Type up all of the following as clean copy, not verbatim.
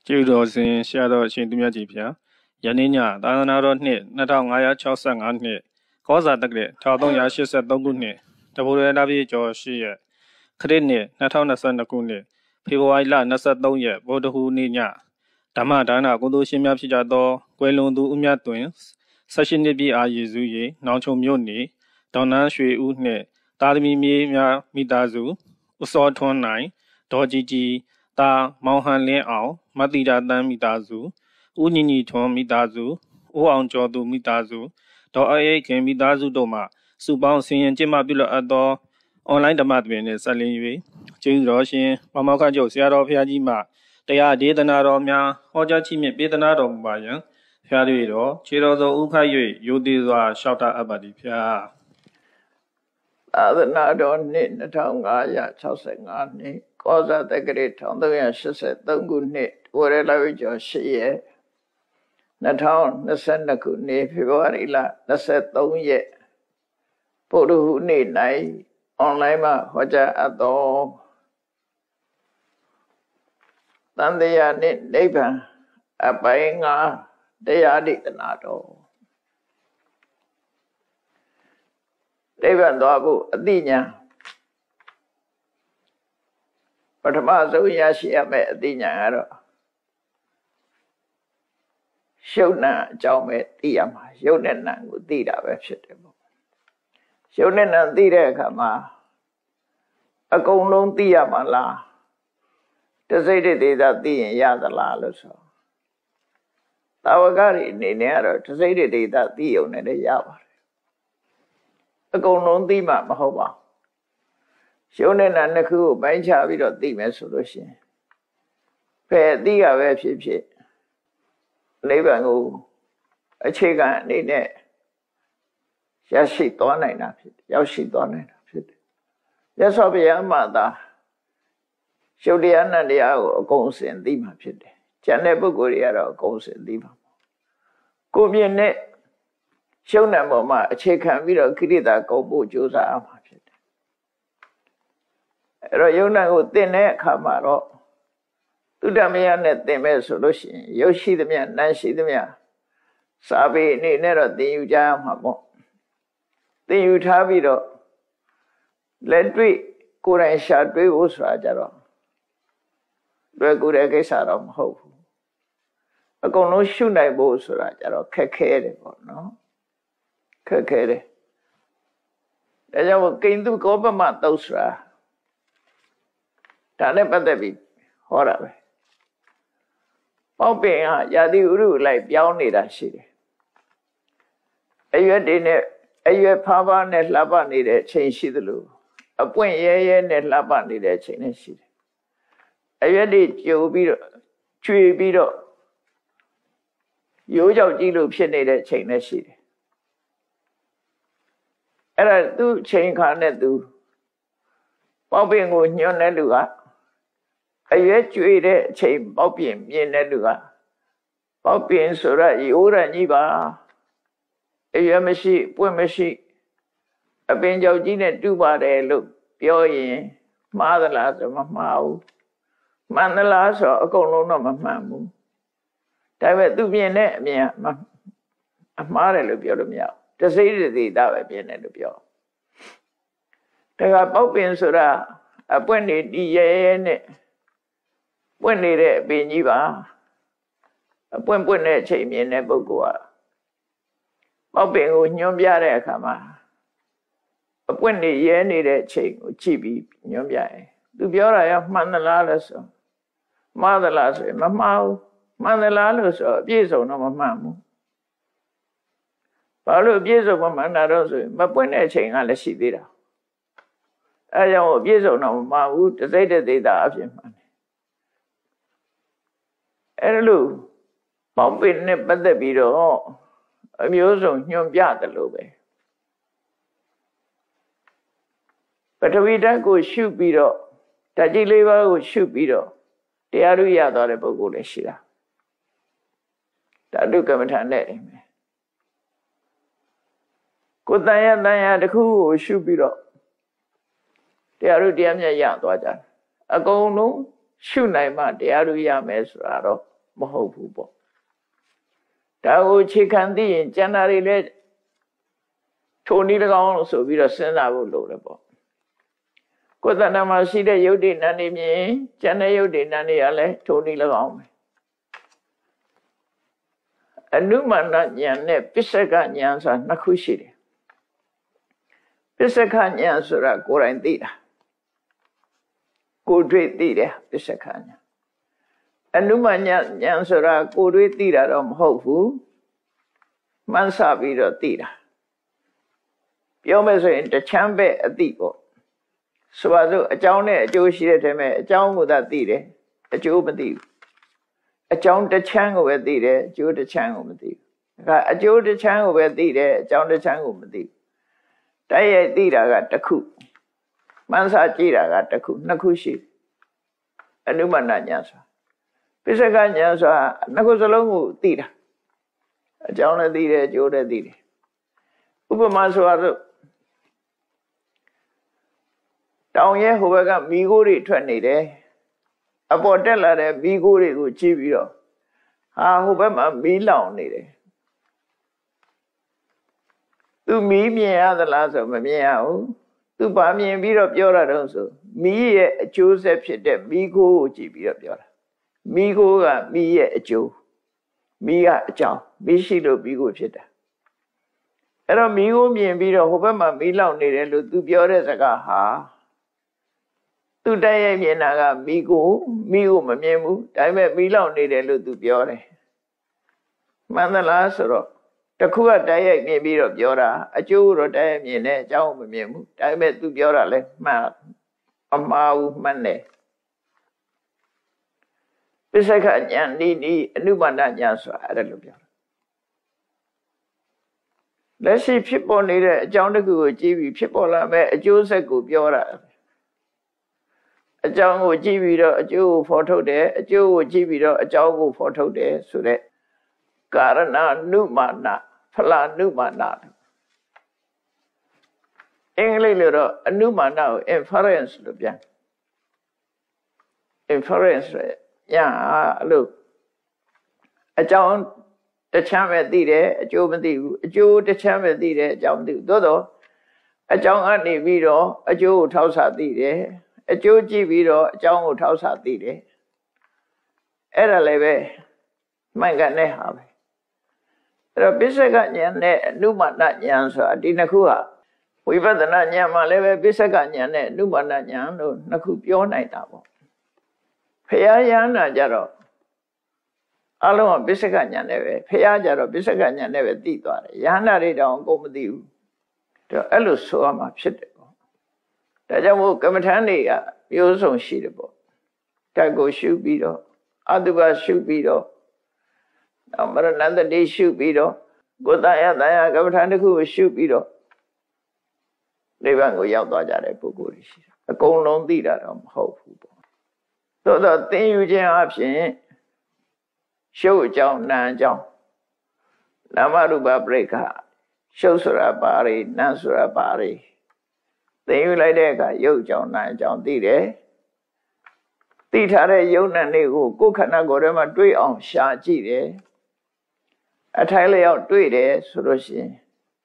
ကျေးဇူးတော်ရှင်ဆရာတော်အရှင်သူမြတ်ကြီးဖျားယနေ့ညသာသနာတော်နှစ်2565နှစ်ကောဇာတက္ကရာ1383ခုနှစ်တဘူရတာပြည့်ကျော်8ရက်ခရစ်နှစ်2022ခုနှစ်ဖေဖော်ဝါရီလ23ရက်ဗုဒ္ဓဟူးနေ့ညဓမ္မဒါနကုသိုလ်ရှင်များဖြစ်ကြသောကွယ်လွန်သူဦးမြတ်တွင်18နှစ်ပြည့်အားရည်စူး၍နောင်ချုံမြို့နေဒေါ်နန်းရွှေဦးနှင့်တာသမီမြေးများမိသားစုဦးစောထွန်းနိုင်ဒေါ်ကြီးကြီးတာမောင်ဟန်လင်းအောင်မတိတာတန်းမိသားစုဦးညီညီထွန်းမိသားစုဦးအောင်ကျော်သူမိသားစုဒေါ်အေးခင်မိသားစုတို့မှစုပေါင်းဆင်ရင်ကျင်းပပြုလုပ်အပ်သောအွန်လိုင်းဓမ္မသဘင်နှင့်ဆက်လင်း၍ကျေးဇူးတော်ရှင်မမောက္ခကျုပ်ဆရာတော်ဘုရားကြီးမှတရားဒေသနာတော်များဟောကြားချီးမြှင့်ပေးသနာတော်မူပါယံဖျားတွေတော်ခြေတော်စုံဥခိုက်၍ယိုသေးစွာလျှောက်တာအပ်ပါသည်ဖျားသာသနာတော်နှစ်2565နှစ်ကောဇာတက္ကရာ1383ခုနှစ်ဝရလဝိကျော်8ရက်2022ခုနှစ်ဖေဖော်ဝါရီလ23ရက်ပုရိဟုနေ့၌အွန်လိုင်းမှာဟောကြားအပ်သောသံဃာနှင့်နိဗ္ဗာန်အပိုင်း5တရားဒေသနာတော်နိဗ္ဗာန်သွားဖို့အသိဉာဏ်ပထမဆုံးရရှိရမယ့်အသိဉာဏ်ကတော့ရှုပ်နာအကြောင်းပဲသိရမှာရုပ်နဲ့နာမ်ကိုသိတာပဲဖြစ်တယ်ပေါ့ရုပ်နဲ့နာမ်သိတဲ့အခါမှာအကုန်လုံးသိရမှာလားတစိတ်တေသာသိရင်ရသလားလို့ဆိုသာဝကတွေအနေနဲ့ကတော့တစိတ်တေသာသိုံနဲ့လည်းရပါတယ်အကုန်လုံးသိမှမဟုတ်ပါရှုံးတဲ့နာနှစ်ခုကိုပိုင်းခြားပြီးတော့သိမယ်ဆိုလို့ရှိရင်ဖယ်သိရပဲဖြစ်ဖြစ်နိဗ္ဗာန်ကိုအခြေခံအနေနဲ့ရရှိသွားနိုင်တာဖြစ်တယ်ရောက်ရှိသွားနိုင်တာဖြစ်တယ်မြတ်စွာဘုရားမှသာရှုပ်တရားနဲ့တရားကိုအကုန်စင်သိမှဖြစ်တယ်ကျန်တဲ့ပုဂ္ဂိုလ်တွေကတော့အကုန်စင်သိမှာကိုမြင်တဲ့ရှုံးတဲ့ပုံမှာအခြေခံပြီးတော့ခိရိတာကုန်ဖို့ကြိုးစားရမှာဖြစ်တယ်အဲ့တော့ယုံနာကိုသင်တဲ့အခါမှာတော့သုဒ္ဓမယနဲ့သင်မဲ့ဆိုလို့ရှိရင်ရုပ်ရှိသမျှနာမ်ရှိသမျှစာပေအနေနဲ့တော့သင်ယူကြရမှာပေါ့သင်ယူထားပြီးတော့လက်တွေ့ကိုယ်တိုင်ရှာတွေးဖို့ဆိုတာကြတော့လွယ်ကူတဲ့ကိစ္စတော့မဟုတ်ဘူးအကုန်လုံးရှုနိုင်ဖို့ဆိုတာကြတော့ခက်ခဲတယ်ပေါ့နော်ခက်ခဲတယ်ဒါကြောင့်ကိန္တုကောပမသုတ်ဆိုတာဒါနဲ့ပတ်သက်ပြီးဟောတာပဲပေါက်ပင်ဟာယာတိဥရုလိုက်ပြောင်းနေတာရှိတယ်အရွက်တွေနဲ့အရွက်ဖားဖားနဲ့လှပနေတဲ့အချိန်ရှိသလိုအပွင့်ရဲရဲနဲ့လှပနေတဲ့အချိန်လည်းရှိတယ်အရွက်တွေကျိုးပြီးတော့ကျွေပြီးတော့ရိုးကြောက်ကြည့်လို့ဖြစ်နေတဲ့အချိန်လည်းရှိတယ်အဲ့ဒါသူ့ချိန်ခါနဲ့သူပေါက်ပင်ကိုညွှန်းတဲ့လူကအရွယ်ကျွေတဲ့အချိန်ပေါက်ပင်မြင်တဲ့လူကပေါက်ပင်ဆိုရရိုးရကြီးပါအရွယ်မရှိပွင့်မရှိအပင်ကြောက်ကြီးနဲ့တူပါတယ်လို့ပြောရင်မှားသလားဆိုမမှားဘူးမှန်သလားဆိုအကုန်လုံးတော့မမှန်ဘူးဒါပေမဲ့သူမြင်တဲ့အမြင်အမှားတယ်လို့ပြောလို့မရဘူးတစိမ့်တည်တာပဲမြင်တယ်လို့ပြောဒါကပေါက်ပင်ဆိုတာအပွင့်နေတည်ရဲနဲ့ပွင့်နေတဲ့အပင်ကြီးပါအပွင့်တဲ့အချိန်မြင်တဲ့ပုဂ္ဂိုလ်ကပေါက်ပင်ကိုညွှန်းပြတဲ့အခါမှာအပွင့်နေရဲနေတဲ့အချိန်ကိုကြည့်ပြီးညွှန်းပြရင်သူပြောတာရောမှန်သလားလဲဆိုမှားသလားဆိုရင်မမှားဘူးမှန်သလားလို့ဆိုအပြည့်စုံတော့မမှန်ဘူးဘာလို့အပြည့်စုံမမှန်တာတော့ဆိုရင်မပွင့်တဲ့အချိန်ကလည်းရှိသေးတာအဲကြောင့်အပြည့်စုံတော့မမှန်ဘူးတစိမ့်တဲ့တာအဖြစ်မှန်တယ်အဲ့လိုပေါက်ပင်နဲ့ပတ်သက်ပြီးတော့အမျိုးစုံညွှန်ပြတယ်လို့ပဲပထဝီဓာတ်ကိုရှုပြီးတော့ဓာတ်ကြီးလေးပါးကိုရှုပြီးတော့တရားဓုရသွားတဲ့ပုဂ္ဂိုလ်လည်းရှိတာဓာတုကမ္မထာနဲ့ကိုယ်တန်ရတစ်ခုကိုရှုပြီးတော့တရားဓုတရားမြတ်ရသွားကြတယ်အကုန်လုံးရှုနိုင်မှတရားဓုရမယ်ဆိုတာတော့မဟုတ်ဘူးပေါ့ဒါကိုခြေခံသိရင်ကျန်တာတွေလည်းထိုနည်း၎င်းလို့ဆိုပြီးတော့စဉ်းစားဖို့လိုတယ်ပေါ့ကိုယ်တဏ္ဍာမှာရှိတဲ့ယုတ်တိနံနေမြင်ကျန်တဲ့ယုတ်တိနံနေရလဲထိုနည်း၎င်းပဲအနုမာနဉာဏ်နဲ့ပစ္စကဉာဏ်ဆိုတာနှစ်ခုရှိတယ်ပစ္စကဉာဏ်ဆိုတာကိုယ်တိုင်သိတာကိုယ်တွေ့သိတယ်ပစ္စကဉာဏ်အနုမာနဉာဏ်ဆိုတာကိုယ်တွေ့သိတာတော့မဟုတ်ဘူးမှန်းဆပြီးတော့သိတာပြောမယ်ဆိုရင်တချမ်းပဲအသိပေါ့ဆိုပါစို့အကြောင်းနဲ့အကျိုးရှိတဲ့တည်းမဲ့အကြောင်းကိုသာသိတယ်အကျိုးမသိဘူးအကြောင်းတစ်ချမ်းကိုပဲသိတယ်အကျိုးတစ်ချမ်းကိုမသိဘူးဒါကအကျိုးတစ်ချမ်းကိုပဲသိတယ်အကြောင်းတစ်ချမ်းကိုမသိဘူးတိုက်ရိုက်သိတာကတစ်ခုမှန်းဆကြည့်တာကတစ်ခုနှစ်ခုရှိအနုမာနဉာဏ်ဆိုတာပစ္စကဉာဏ်ဆိုတာနှစ်ခုစလုံးကိုသိတာအကြောင်းလည်းသိတယ်အကျိုးလည်းသိတယ်ဥပမာဆိုတော့တောင်ရဲဟိုဘက်ကမီးခိုးတွေထွက်နေတယ်အပေါ်တက်လာတဲ့မီးခိုးတွေကိုကြည့်ပြီးတော့ဟာဟိုဘက်မှာမီးလောင်နေတယ်သူမီးမြင်ရသလားဆိုမမြင်ရဘူးသူဘာမြင်ပြီးတော့ပြောတာတော့ဆိုမီးရဲ့အကျိုးဆက်ဖြစ်တဲ့မီးခိုးကိုကြည့်ပြီးတော့ပြောတာမီးခိုးကမီးရဲ့အကျိုးမီးကအကြောင်းမီးရှိလို့မီးခိုးဖြစ်တာအဲ့တော့မီးခိုးမြင်ပြီးတော့ဟိုဘက်မှာမီးလောင်နေတယ်လို့သူပြောတဲ့စကားဟာသူတိုက်ရိုက်မြင်တာကမီးကိုမမြင်ဘူးဒါပေမဲ့မီးလောင်နေတယ်လို့သူပြောတယ်မှန်သလားဆိုတော့တခုကတိုက်ရိုက်မြင်ပြီးတော့ပြောတာအကျိုးတော့တိုက်ရိုက်မြင်တယ်အကြောင်းမမြင်ဘူးဒါပေမဲ့သူပြောတာလဲမှန်အမှားဘူးမှန်တယ်ပစ္စကဉာဏ်ဤအနုပါဒဉာဏ်ဆိုတာအဲ့ဒါလို့ပြောတာလက်ရှိဖြစ်ပေါ်နေတဲ့အကြောင်းတစ်ခုကိုကြည့်ပြီးဖြစ်ပေါ်လာမဲ့အကျိုးဆက်ကိုပြောတာအကြောင်းကိုကြည့်ပြီးတော့အကျိုးကိုဖော်ထုတ်တယ်အကျိုးကိုကြည့်ပြီးတော့အကြောင်းကိုဖော်ထုတ်တယ်ဆိုတဲ့ကာရဏနုမာနဖလာနုမာနအင်္ဂလိပ်လိုတော့အနုမာနကို inference လို့ပြန် inference ရအဲ့လိုအကြောင်းတစ်ချမ်းပဲသိတယ်အကျိုးမသိဘူးအကျိုးတစ်ချမ်းပဲသိတယ်အကြောင်းမသိဘူးသို့တော့အကြောင်းကနေပြီးတော့အကျိုးကိုထောက်ဆသိတယ်အကျိုးကြည့်ပြီးတော့အကြောင်းကိုထောက်ဆသိတယ်အဲ့ဒါလည်းပဲမှန်ကန်တဲ့ဟာပဲအဲ့တော့ပစ္စကဉာဏ်နဲ့အနုမာနဉာဏ်ဆိုတာဒီနှစ်ခုဟာဝိပဿနာဉာဏ်မှာလည်းပဲပစ္စကဉာဏ်နဲ့အနုမာနဉာဏ်တို့နှစ်ခုပြောနိုင်တာပေါ့ဖရာယန္တာကြတော့အလုံးကပစ္စကဉာဏ်နဲ့ပဲဖရာကြတော့ပစ္စကဉာဏ်နဲ့ပဲသိသွားတယ်ယန္တာတွေတောင်ကိုမသိဘူးတော့အဲ့လိုဆိုရမှာဖြစ်တယ်ပေါ့ဒါကြောင့်မို့ကမ္မထန်တွေကမျိုးစုံရှိတယ်ပေါ့ဓာတ်ကိုရှုပြီးတော့အတုပရှုပြီးတော့မရဏတတိရှုပြီးတော့ကိုယ်တရားကမ္မထန်တစ်ခုကိုရှုပြီးတော့နိဗ္ဗာန်ကိုရောက်သွားကြတဲ့ပုဂ္ဂိုလ်တွေရှိတယ်အကုန်လုံးသိတာတော့မဟုတ်ဘူးပေါ့သို့တော့သင်ယူခြင်းအပြင်ရှုပ်အကြောင်းနာမ်အကြောင်းနာမရူပပရိက္ခရှုပ်ဆိုတာပါရိနာမ်ဆိုတာပါရိသင်ယူလိုက်တဲ့အခါရုပ်အကြောင်းနာမ်အကြောင်းသိတယ်သိထားတဲ့ယုံနာတွေကိုကိုယ်ခန္ဓာကိုယ်ထဲမှာတွေးအောင်ရှာကြည့်တယ်အထိုင်လျောက်တွေးတယ်ဆိုလို့ရှိရင်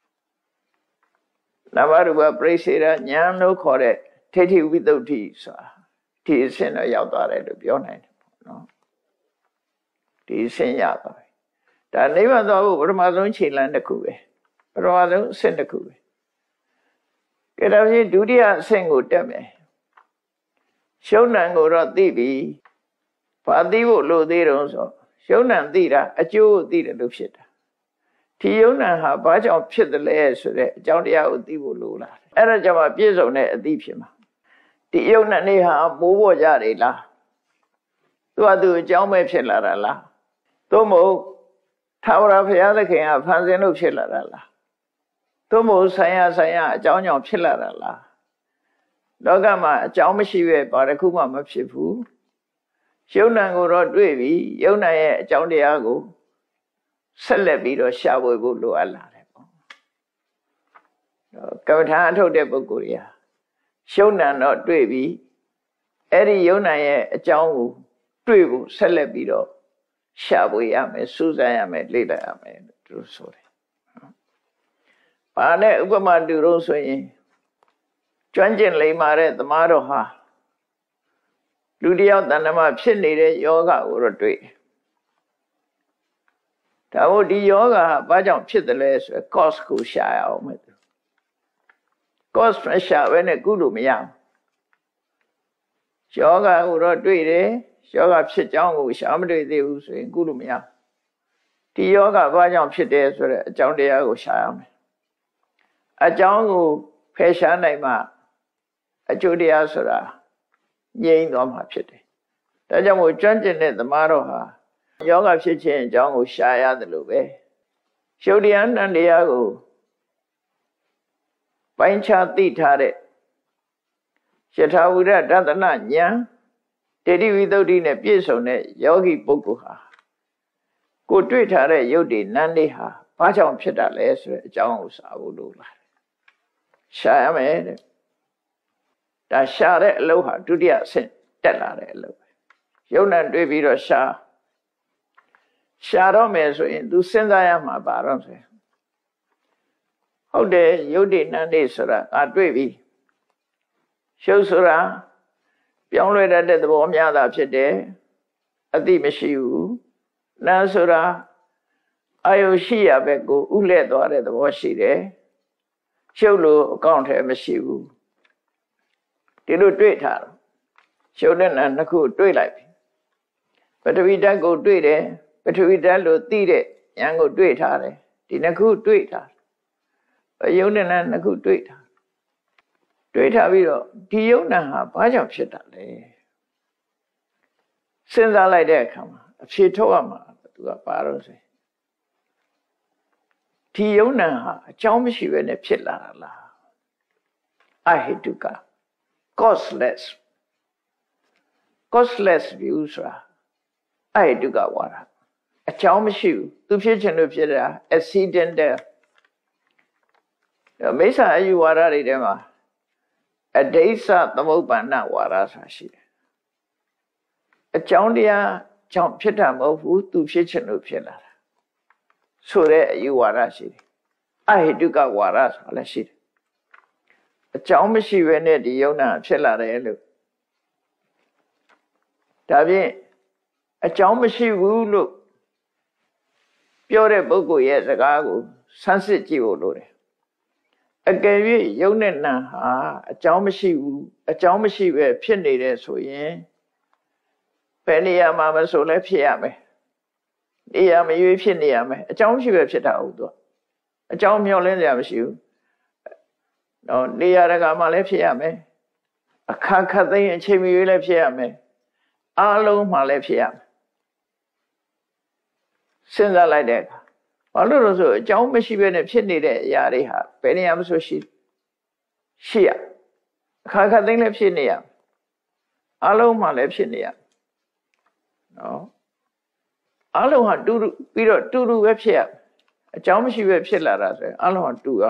နာမရူပပရိစ္ဆေရဉာဏ်လို့ခေါ်တဲ့ထိဋ္ဌိဝိသုဒ္ဓိဆိုတာဒီအဆင့်တော့ရောက်သွားတယ်လို့ပြောနိုင်တယ်ပေါ့နော်ဒီအဆင့်ရသွားပြီဒါနိဗ္ဗာန်သွားဖို့ပထမဆုံးခြေလှမ်းတစ်ခုပဲပထမဆုံးအဆင့်တစ်ခုပဲကဲဒါဖြင့်ဒုတိယအဆင့်ကိုတက်မယ်ရှုံဏံကိုတော့သိပြီဘာသိဖို့လိုသေးတုံးဆိုရှုံဏံသိတာအကျိုးကိုသိတယ်လို့ဖြစ်တာဒီယုံဏံဟာဘာကြောင့်ဖြစ်တယ်လဲဆိုတဲ့အကြောင်းတရားကိုသိဖို့လိုလာတယ်အဲ့ဒါကြောင့်မှပြည့်စုံတဲ့အသိဖြစ်မှာဒီယုံဏံနေဟာမိုးပေါ်ကြတယ်လားသူအကြောင်းပဲဖြစ်လာတာလားသို့မဟုတ်ထာဝရဘုရားသခင်ကဖန်ဆင်းလို့ဖြစ်လာတာလားသို့မဟုတ်ဆိုင်ရာအကြောင်းကြောင့်ဖြစ်လာတာလားလောကမှာအကြောင်းမရှိပဲဘာတစ်ခုမှမဖြစ်ဘူးယုံနာကိုတော့တွေ့ပြီယုံနာရဲ့အကြောင်းတရားကိုဆက်လက်ပြီးတော့ရှာဖွေဖို့လိုအပ်လာတယ်ပေါ့ကမ္မထာအထုတ်တဲ့ပုဂ္ဂိုလ်တွေဟာယုံနာတော့တွေ့ပြီအဲ့ဒီယုံနာရဲ့အကြောင်းကိုတွေ့ဖို့ဆက်လက်ပြီးတော့ရှာဖွေရမယ်စူးစမ်းရမယ်လေ့လာရမယ်သူတို့ဆိုတယ်။ဘာနဲ့ဥပမာတူတော့ဆိုရင်ကျွမ်းကျင်လိမ္မာတဲ့သမားတော်ဟာလူတယောက်တဏ္ဍမဖြစ်နေတဲ့ယောဂကိုတော့တွေ့တယ်။ဒါမို့ဒီယောဂဟာဘာကြောင့်ဖြစ်တယ်လဲဆိုတော့ cause ကိုရှာရအောင်မယ်။ cause မရှာဘဲနဲ့ကုလို့မရဘူး။ယောဂကိုတော့တွေ့တယ်ယောဂဖြစ်ကြောင်းကိုရှာမတွေ့သေးဘူးဆိုရင်ကုလို့မရဘူး။ဒီယောဂဘာကြောင့်ဖြစ်တယ်ဆိုတဲ့အကြောင်းတရားကိုရှာရမယ်။အကြောင်းကိုဖယ်ရှားနိုင်မှအကျိုးတရားဆိုတာငြိမ်းသွားမှာဖြစ်တယ်။ဒါကြောင့်မို့ကျွမ်းကျင်တဲ့သမားတော်ဟာယောဂဖြစ်ခြင်းအကြောင်းကိုရှာရတယ်လို့ပဲ။ရှုပ်တရားနံတရားကိုပိုင်းခြားသိထားတဲ့ယထာဝိရဒသနဉာဏ်တေတိဝိသုဒ္ဓိနဲ့ပြည့်စုံတဲ့ယောဂီပုဂ္ဂိုလ်ဟာကိုတွေ့ထားတဲ့ယုတ်ဒီနံလေးဟာဘာကြောင့်ဖြစ်တာလဲဆိုတဲ့အကြောင်းကိုစာဖို့လို့လာတယ်။ရှာရမယ်တဲ့။ဒါရှာတဲ့အလုပ်ဟာဒုတိယအဆင့်တက်လာတဲ့အလုပ်ပဲ။ယုတ်နံတွေ့ပြီးတော့ရှာတော့မယ်ဆိုရင် तू စဉ်းစားရမှာပါတော့ဆိုရင်ဟုတ်တယ်ယုတ်ဒီနံလေးဆိုတာတွေ့ပြီ။ရှုပ်ဆိုတာပြောင်းလဲတတ်တဲ့သဘောများတာဖြစ်တယ်အတိမရှိဘူးနာဆိုတာအာယုရှိရဘက်ကိုဥလဲ့သွားတဲ့သဘောရှိတယ်ရှုပ်လို့အကောင့်ထဲမရှိဘူးဒီလိုတွေ့ထားတော့ရှုပ်တဲ့နာနှစ်ခုတွေ့လိုက်ပြီပထဝီဓာတ်ကိုတွေ့တယ်ပထဝီဓာတ်လို့သိတဲ့ဉာဏ်ကိုတွေ့ထားတယ်ဒီနှစ်ခုတွေ့ထားယုံတဲ့နာနှစ်ခုတွေ့ထားပြီးတော့ဒီယုံနာဟာဘာကြောင့်ဖြစ်တာလဲစဉ်းစားလိုက်တဲ့အခါမှာအဖြေထုတ်ရမှာသူကပါတော့ဆိုဒီယုံနာဟာအကြောင်းမရှိဘဲနဲ့ဖြစ်လာတာလားအဟိတုက causeless view ဆိုတာအဟိတုကဝါဒအကြောင်းမရှိဘူးသူဖြစ်ခြင်းလို့ဖြစ်တာ accidental မိစ္ဆာအယူဝါဒတွေထဲမှာအဒိဋ္ဌသမုပ္ပန္နဝါဒဆိုတာရှိတယ်အကြောင်းတရားကြောင့်ဖြစ်တာမဟုတ်ဘူးသူဖြစ်ခြင်းလို့ဖြစ်လာတာဆိုတဲ့အယူဝါဒရှိတယ်အဟိတုကဝါဒဆိုတာလည်းရှိတယ်အကြောင်းမရှိဘဲနဲ့ဒီယုံနာဖြစ်လာတယ်လို့ဒါဖြင့်အကြောင်းမရှိဘူးလို့ပြောတဲ့ပုဂ္ဂိုလ်ရဲ့စကားကိုဆန်းစစ်ကြည့်ဖို့လိုတယ်အကယ်၍ယုံနဲ့နာဟာအကြောင်းမရှိဘူးအကြောင်းမရှိပဲဖြစ်နေတယ်ဆိုရင်ဘယ်နေရာမှာမဆိုလဲဖြစ်ရမယ်နေရာမရွေးဖြစ်နေရမယ်အကြောင်းရှိပဲဖြစ်တာဟုတ်တော့အကြောင်းမျှော်လင့်စရာမရှိဘူးတော့နေရာတကာမှာလည်းဖြစ်ရမယ်အခါခတ်သိမ်းအချိန်မရွေးလည်းဖြစ်ရမယ်အားလုံးမှာလည်းဖြစ်ရမယ်စဉ်းစားလိုက်တဲ့အခါဘာလို့လဲဆိုအကြောင်းမရှိဘဲနဲ့ဖြစ်နေတဲ့အရာတွေဟာဘယ်နေရာမှဆိုရှိရအခါခတ်သိမ်းလည်းဖြစ်နေရအားလုံးမှာလည်းဖြစ်နေရနော်အားလုံးဟာတူပြီးတော့တူပဲဖြစ်ရအကြောင်းမရှိပဲဖြစ်လာတာဆိုရင်အားလုံးဟာတူရ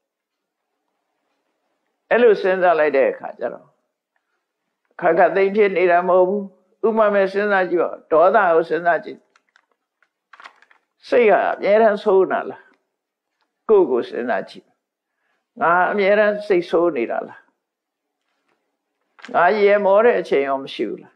အဲ့လိုစဉ်းစားလိုက်တဲ့အခါကျတော့ခါခတ်သိမ်းဖြစ်နေတာမဟုတ်ဘူးဥပမာစဉ်းစားကြည့်တော့ဒေါသကိုစဉ်းစားကြည့်စိတ်ကအမြဲတမ်းဆိုးနေတာလားကိုယ်ကိုစဉ်းစားကြည့်ငါအမြဲတမ်းစိတ်ဆိုးနေတာလားငါရေမောတဲ့အချိန်ရောမရှိဘူးလား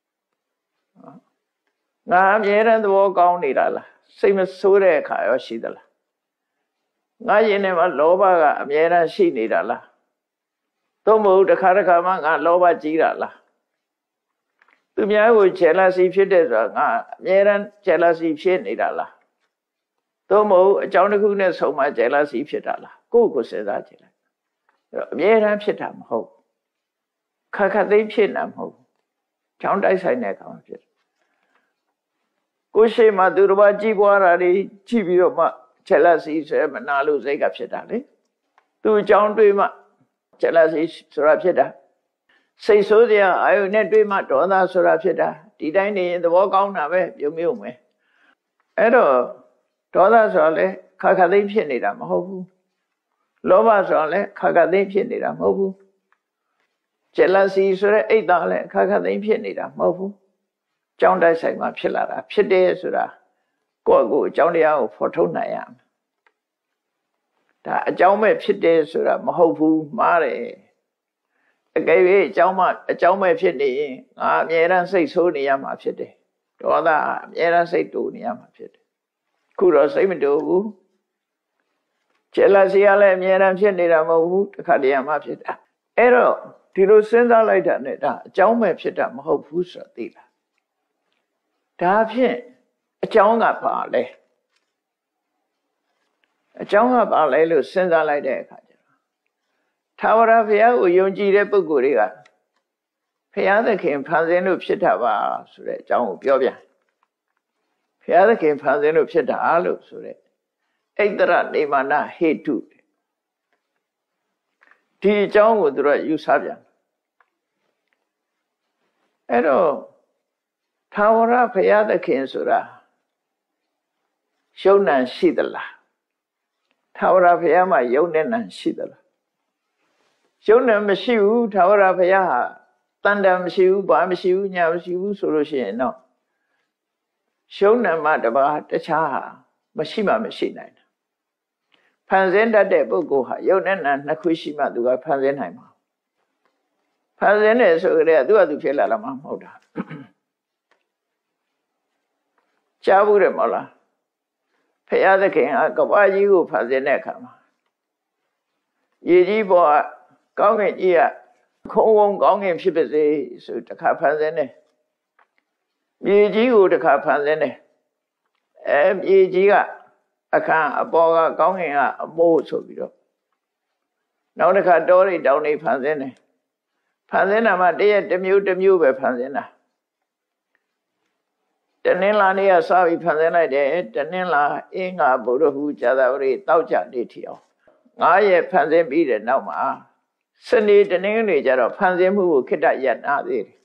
ငါအမြဲတမ်းသဘောကောင်းနေတာလားစိတ်မဆိုးတဲ့အခါရောရှိသလားငါရင်ထဲမှာလောဘကအမြဲတမ်းရှိနေတာလားသို့မဟုတ်တစ်ခါမှငါလောဘကြီးတာလားသူများကို jealousy ဖြစ်တဲ့ဆိုတာငါအမြဲတမ်း jealousy ဖြစ်နေတာလားသို့မဟုတ်အကြောင်းတစ်ခုနဲ့ဆုံးမှ jealousy ဖြစ်တာလားကိုယ့်ကိုစဉ်းစားကြည့်လိုက်အမြဲတမ်းဖြစ်တာမဟုတ်ခါခတ်သိမ်းဖြစ်တာမဟုတ်ချောင်းတိုက်ဆိုင်တဲ့အခါမှာဖြစ်ကိုယ်ရှိမှသူတစ်ပါးကြည်ပွားတာတွေကြည့်ပြီးတော့မှ jealousy ဆိုရမနာလို့စိတ်ကဖြစ်တာလေသူအကြောင်းတွေးမှ jealousy ဆိုတာဖြစ်တာစိတ်ဆိုးစရာအာယုနဲ့တွေးမှဒေါသဆိုတာဖြစ်တာဒီတိုင်းနေရင်သဘောကောင်းတာပဲပြုံးပြုံးမယ်အဲ့တော့ဒေါသဆိုတာလေခါခတ်သိမ်းဖြစ်နေတာမဟုတ်ဘူးလောဘဆိုတာလေခါခတ်သိမ်းဖြစ်နေတာမဟုတ်ဘူး jealousy ဆိုတဲ့အိတ်သားလေခါခတ်သိမ်းဖြစ်နေတာမဟုတ်ဘူးကြောင်းတိုက်ဆိုင်မှာဖြစ်လာတာဖြစ်တယ်ဆိုတာကိုယ့်ကိုအကြောင်းတရားကိုဖော်ထုတ်နိုင်ရမယ်ဒါအကြောင်းမဲ့ဖြစ်တယ်ဆိုတာမဟုတ်ဘူးမှားတယ်အကယ်၍အကြောင်းမဲ့ဖြစ်နေရင်ငါအမြဲတမ်းစိတ်ဆိုးနေရမှာဖြစ်တယ်ဒေါသအမြဲတမ်းစိတ်တူနေရမှာဖြစ်တယ်ခုတော့စိတ်မတူဘူးjealousy ကလည်းအမြဲတမ်းဖြစ်နေတာမဟုတ်ဘူးတစ်ခါတည်းမှဖြစ်တာအဲ့တော့ဒီလိုစဉ်းစားလိုက်တာနဲ့ဒါအကြောင်းမဲ့ဖြစ်တာမဟုတ်ဘူးဆိုတာသိလားဒါဖြင့်အကြောင်းကပါလဲအကြောင်းကပါလဲလို့စဉ်းစားလိုက်တဲ့အခါကျတော့ထာဝရဘုရားကိုယုံကြည်တဲ့ပုဂ္ဂိုလ်တွေကဘုရားသခင်ဖန်ဆင်းလို့ဖြစ်တာပါဆိုတဲ့အကြောင်းကိုပြောပြန်ဘုရားသခင်ဖန်ဆင်းလို့ဖြစ်တာလို့ဆိုတဲ့ဣတရနေမာနဟေတုဒီအကြောင်းကိုသူတို့ယူဆပြန်အဲ့တော့ထာဝရဘုရားသခင်ဆိုတာယုံနံရှိသလားထာဝရဘုရားမှာယုံနဲ့နံရှိသလားယုံနဲ့မရှိဘူးထာဝရဘုရားဟာတန်တန်မရှိဘူးဘာမရှိဘူးညာမရှိဘူးဆိုလို့ရှိရင်တော့ယုံနဲ့မှတပါးတခြားဟာမရှိမှမရှိနိုင်တာဖန်ဆင်းတတ်တဲ့ပုဂ္ဂိုလ်ဟာယုံနဲ့နံနှစ်ခုရှိမှသူကဖန်ဆင်းနိုင်မှာဖန်ဆင်းတယ်ဆိုကြတဲ့သူကသူဖြစ်လာမှာမဟုတ်တာကြားဘူးတယ်မဟုတ်လားဘုရားသခင်ကကမ္ဘာကြီးကိုဖန်ဆင်းတဲ့အခါမှာရေကြီးပေါ်ကကောင်းကင်ကြီးကခုံဝုံကောင်းကင်ဖြစ်ပါစေဆိုတခါဖန်ဆင်းတယ်မြေကြီးကိုတခါဖန်ဆင်းတယ်မြေကြီးကအခန်းအပေါ်ကကောင်းကင်ကအမိုးဆိုပြီးတော့နောက်တစ်ခါတောတွေတောင်တွေဖန်ဆင်းတယ်ဖန်ဆင်းတာမှတရက်တစ်မျိုးပဲဖန်ဆင်းတာတနင်္လာနေ့ကစပြီးဖန်ဆင်းလိုက်တယ်တနင်္လာအင်္ဂါဗုဒ္ဓဟူဇာတာပတိတောက်ကြနေ့ထီအောင်9ရက်ဖန်ဆင်းပြီးတဲ့နောက်မှာစနေတနင်္ဂနွေကျတော့ဖန်ဆင်းမှုကိုခိတ္တရပ်နာသေးတယ်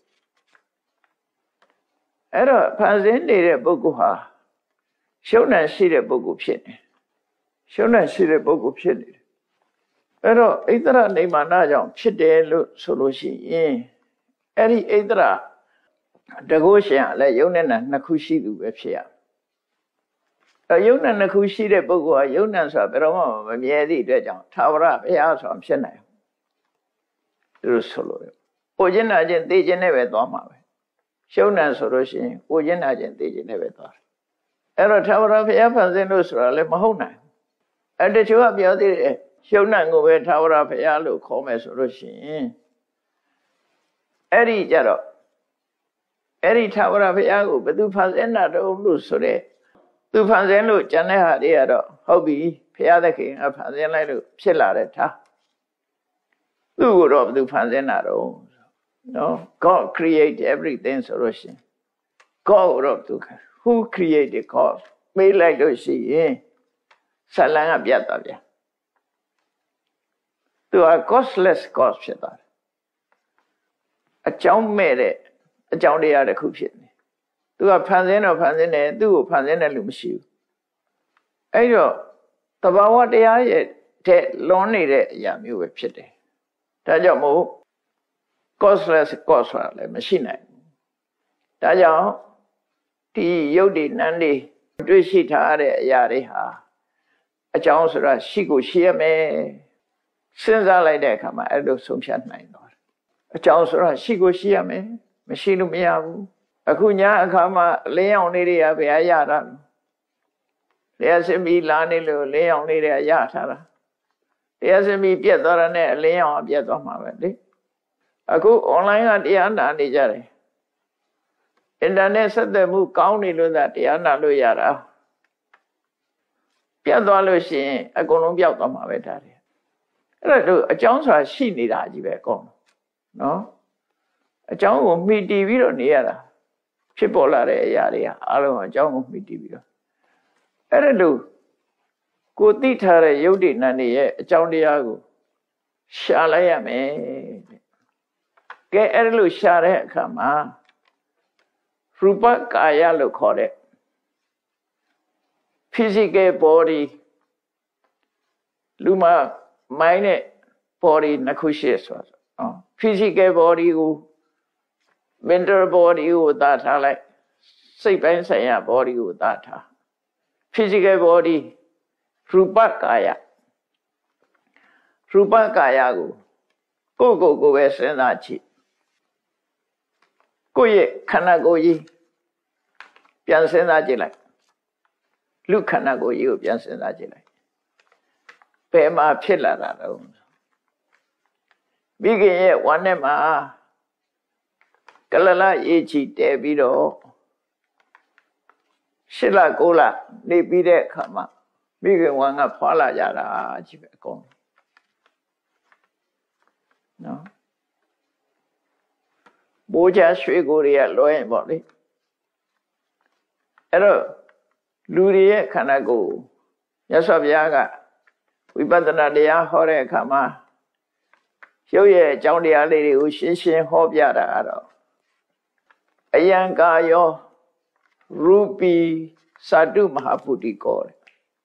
အဲ့တော့ဖန်ဆင်းနေတဲ့ပုဂ္ဂိုလ်ဟာရှုံးနှံရှိတဲ့ပုဂ္ဂိုလ်ဖြစ်နေရှုံးနှံရှိတဲ့ပုဂ္ဂိုလ်ဖြစ်နေတယ်အဲ့တော့ဣတရနေမာနကြောင့်ဖြစ်တယ်လို့ဆိုလို့ရှိရင်အဲ့ဒီဣတရတကုရှင်ကလည်းယုံနဲ့နှစ်ခုရှိသူပဲဖြစ်ရယုံနဲ့နှစ်ခုရှိတဲ့ပုဂ္ဂိုလ်ဟာယုံနဲ့ဆိုတာဘယ်တော့မှမမြဲသည့်အတွက်ကြောင့်သာဝရဘုရားဆိုတာဖြစ်နိုင်ဘူးလို့ဆိုလို့။ကိုကျင်နာခြင်းသိခြင်းနဲ့ပဲသွားမှာပဲ။ရှုံနဲ့ဆိုလို့ရှိရင်ကိုကျင်နာခြင်းသိခြင်းနဲ့ပဲသွားတယ်။အဲ့တော့သာဝရဘုရားဖန်ဆင်းလို့ဆိုတာလည်းမဟုတ်နိုင်ဘူး။အဲ့တချို့ကပြောသေးတယ်ရှုံနဲ့ကိုပဲသာဝရဘုရားလို့ခေါ်မယ်ဆိုလို့ရှိရင်အဲ့ဒီကြတော့အဲ့ဒီထာဝရဘုရားကိုဘယ်သူဖန်ဆင်းတာတုံးလို့ဆိုတဲ့သူဖန်ဆင်းလို့ကျန်တဲ့ဟာတွေကတော့ဟုတ်ပြီဘုရားသခင်ကဖန်ဆင်းလိုက်လို့ဖြစ်လာတဲ့ထားသူ့ကိုတော့ဘယ်သူဖန်ဆင်းတာတုံးနော် God create everything ဆိုလို့ရှိရင် God တော့သူ who created God မေးလိုက်လို့ရှိရင်ဇလံကပြတ်သွားပြန်သူက causeless cause ဖြစ်သွားတယ်အကြောင်းမဲ့တဲ့အကြောင်းတရားတစ်ခုဖြစ်နေသူကဖန်ဆင်းတော့ဖန်ဆင်းတယ်သူ့ကိုဖန်ဆင်းတဲ့လူမရှိဘူးအဲ့တော့တဘာဝတရားရဲ့တဲ့လွန်နေတဲ့အရာမျိုးပဲဖြစ်တယ်ဒါကြောင့်မို့ causeless cause ဆိုတာလည်းမရှိနိုင်ဘူးဒါကြောင့်ဒီယုတ်ဒီနန်းဒီတွေ့ရှိထားတဲ့အရာတွေဟာအကြောင်းဆိုတာရှိကိုရှိရမယ်စဉ်းစားလိုက်တဲ့အခါမှာအဲ့လိုဆုံးဖြတ်နိုင်တော့အကြောင်းဆိုတာရှိကိုရှိရမယ်မရှိလို့မရဘူးအခုညအခါမှာလင်းအောင်လေးတွေကဘယ်ရတာလဲလျှက်စင်ပြီးလာနေလို့လင်းအောင်လေးတွေကရထားတာလျှက်စင်ပြီးပြက်သွားတာနဲ့အလင်းအောင်ပြက်သွားမှာပဲလေအခု online ကတရားနာနေကြတယ်အင်တာနက်ဆက်သွယ်မှုကောင်းနေလို့သာတရားနာလို့ရတာပြတ်သွားလို့ရှိရင်အကုန်လုံးပျောက်သွားမှာပဲဒါတွေအဲ့ဒါတို့အကြောင်းဆိုတာရှိနေတာကြီးပဲအကုန်နော်အကြောင်းကိုမှီတည်ပြီးတော့နေရတာဖြစ်ပေါ်လာတဲ့အရာတွေအားလုံးအကြောင်းကိုမှီတည်ပြီးတော့အဲ့ဒါလို့ကိုသိထားတဲ့ယုတ်တိနန္ဒီရဲ့အကြောင်းတရားကိုရှာလိုက်ရမယ်ကဲအဲ့ဒါလို့ရှာတဲ့အခါမှာရူပကာယလို့ခေါ်တဲ့ physical body လူမှာ mind နဲ့ body နှစ်ခုရှိဆိုတော့ physical body ကို mental body ကိုသာထားလိုက်စိတ်ပိုင်းဆိုင်ရာ body ကိုသတ်ထား physical body ရူပကာယရူပကာယကိုကိုပဲစဉ်းစားကြည့်ကိုယ့်ရဲ့ခန္ဓာကိုယ်ကြီးပြန်စဉ်းစားကြည့်လိုက်လူခန္ဓာကိုယ်ကြီးကိုပြန်စဉ်းစားကြည့်လိုက်ဘယ်မှာဖြစ်လာတာလဲမိခင်ရဲ့ဝမ်းထဲမှာကလလရေးချီတဲပြီးတော့8 လ 9 လနေပြီးတဲ့အခါမှာမိခင်ဝမ်းကဖွာလာကြတာကြီးပဲအကုန်နော်ဘိုးချရွှေကိုတွေကလွှဲရင်ပေါ့လေအဲ့တော့လူတွေရဲ့ခန္ဓာကိုယ်မြတ်စွာဘုရားကဝိပဿနာတရားဟောတဲ့အခါမှာရုပ်ရဲ့အကြောင်းတရားလေးတွေကိုရှင်းရှင်းဟောပြတာကတော့အယံကာယောရူပီသတုမဟာပုတိကောတဲ့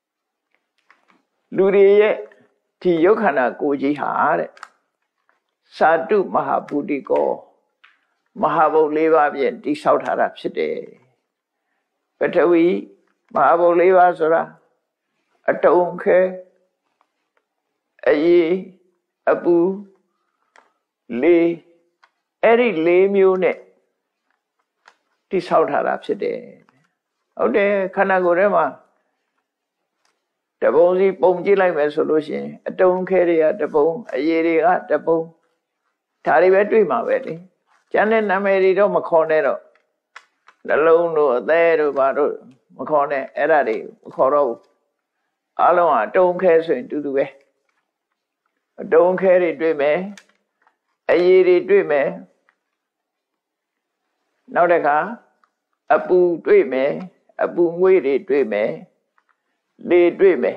လူတွေရဲ့ဒီယုတ်ခန္ဓာကိုယ်ကြီးဟာတဲ့သတုမဟာပုတိကောမဟာဘုတ် 4 ပါးဖြင့်တိဆောက်ထားတာဖြစ်တယ်ပထဝီမဟာဘုတ် 4 ပါးဆိုတာအတုံခဲအေးအပူလေအဲ့ဒီ4 မျိုးနဲ့တိဆောက်ထားတာဖြစ်တယ်ဟုတ်တယ်ခန္ဓာကိုယ်ထဲမှာတပုံစီပုံကြည့်လိုက်မယ်ဆိုလို့ရှိရင်အတုံခဲတွေကတပုံအေးတွေကတပုံဒါတွေပဲတွေ့မှာပဲလေကျန်တဲ့နာမည်တွေတော့မခေါ်နဲ့တော့နှလုံးတို့အသေးတို့ဘာတို့မခေါ်နဲ့အဲ့ဒါတွေမခေါ်တော့ဘူးအလုံးကအတုံခဲဆိုရင်တူတူပဲအတုံခဲတွေတွေ့မယ်အေးတွေတွေ့မယ်နောက်တစ်ခါအပူတွေ့မယ်အပူငွေ့တွေတွေ့မယ်လေတွေ့မယ်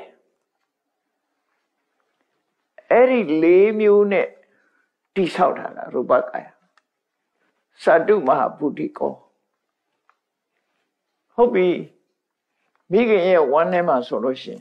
အဲ့ဒီ4 မျိုးနဲ့တိဆောက်ထားတာရူပကာယသတုမဟာပုတိကောဟုတ်ပြီမိခင်ရဲ့ဝမ်းထဲမှာဆိုလို့ရှိရင်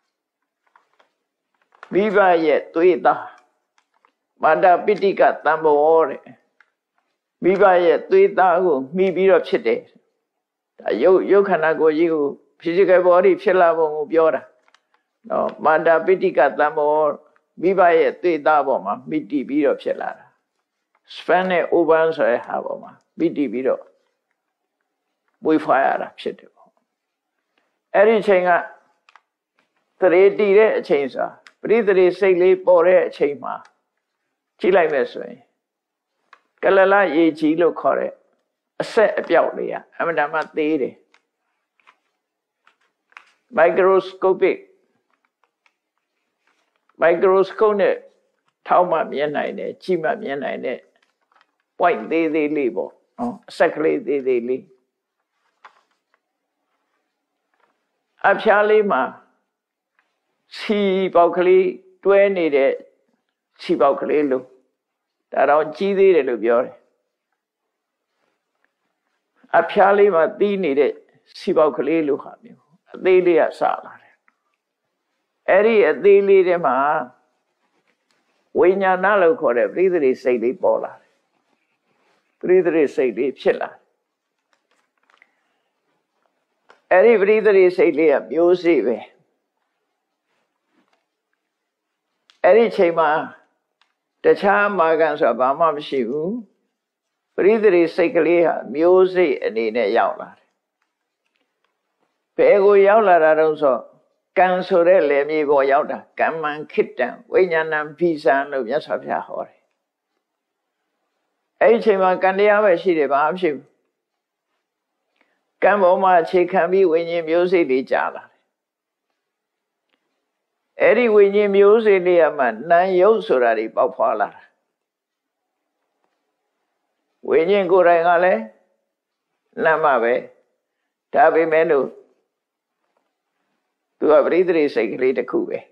မိဘရဲ့သွေးသားမာတာပိဋိကတံဘောတဲ့မိဘရဲ့သွေးသားကိုမှီပြီးတော့ဖြစ်တယ်ဒါရုပ်ခန္ဓာကိုယ်ကြီးကို physical body ဖြစ်လာပုံကိုပြောတာနော်မာတာပိဋိကတံဘောမိဘရဲ့သွေးသားပေါ်မှာမိတိပြီးတော့ဖြစ်လာတာ span နဲ့ ovum ဆိုတဲ့ဟာပေါ်မှာမိတိပြီးတော့မွေးဖွားရတာဖြစ်တယ်ပေါ့အဲ့ဒီချိန်ကသရေတီတဲ့အချိန်ဆိုတာပရိသေစိတ်လေးပေါ်တဲ့အချိန်မှာကြည့်လိုက်မယ်ဆိုရင်ကလလရေကြီးလို့ခေါ်တဲ့အဆက်အပြောက်လေးကအမှန်တမ်းသေးတယ် microscope နဲ့ထောက်မှမြင်နိုင်တယ်ကြည့်မှမြင်နိုင်တဲ့ point သေးလေးပေါ့နော်အဆက်ကလေးသေးလေးအဖျားလေးမှာစီပေါက်ကလေးတွဲနေတဲ့စီပေါက်ကလေးလို့ဒါတော့ကြီးသေးတယ်လို့ပြောတယ်အဖျားလေးမှာတီးနေတဲ့စီပေါက်ကလေးလို့ဟာမျိုးအသေးလေးကစလာတယ်အဲ့ဒီအသေးလေးထဲမှာဝိညာဏလို့ခေါ်တဲ့ပရိသေစိတ်လေးပေါ်လာတယ်ပရိသေစိတ်လေးဖြစ်လာအဲ့ဒီပရိသေစိတ်လေးကမျိုးစေ့ပဲအဲ့ဒီချိန်မှာတခြားမာကံဆိုတာဘာမှမရှိဘူးပရိသေစိတ်ကလေးဟာမျိုးစေ့အနေနဲ့ရောက်လာတယ်ဘယ်ကိုရောက်လာတာတော့ဆိုကံဆိုတဲ့လေမြေပေါ်ရောက်တာကမ္မံခိတံဝိညာဏံဖိစံလို့မြတ်စွာဘုရားဟောတယ်အဲ့ဒီချိန်မှာကံတရားပဲရှိတယ်ဘာမှမရှိဘူးကံပေါ်မှာအခြေခံပြီးဝိညာဉ်မျိုးစေ့တွေကြာလာတယ်အဲ့ဒီဝိညာဉ်မျိုးစေ့လေးကမှနာယုတ်ဆိုတာတွေပေါက်ဖွာလာတာဝိညာဉ်ကိုယ်တိုင်ကလည်းနာမပဲဒါပေမဲ့လို့သူကပရိသေစိတ်ကလေးတစ်ခုပဲ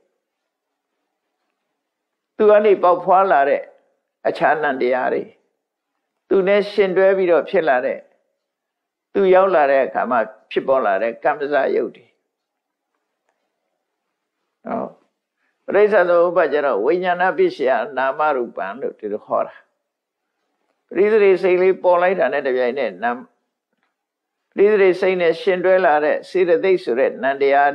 သူကနေပေါက်ဖွာလာတဲ့အခြားနံတရားတွေသူနဲ့ရှင်တွဲပြီးတော့ဖြစ်လာတဲ့သူရောက်လာတဲ့အခါမှာဖြစ်ပေါ်လာတဲ့ကမ္မဇယုတ်တွေပရိစ္ဆေသမုပ္ပါကျတော့ဝိညာဏပစ္စယနာမရူပံလို့ဒီလိုခေါ်တာပရိသေစိတ်လေးပေါ်လိုက်တာနဲ့တပြိုင်နက်ပပရိသေစိတ်နဲ့ရှင်တွဲလာတဲ့စေတသိက်ဆိုတဲ့နံတရား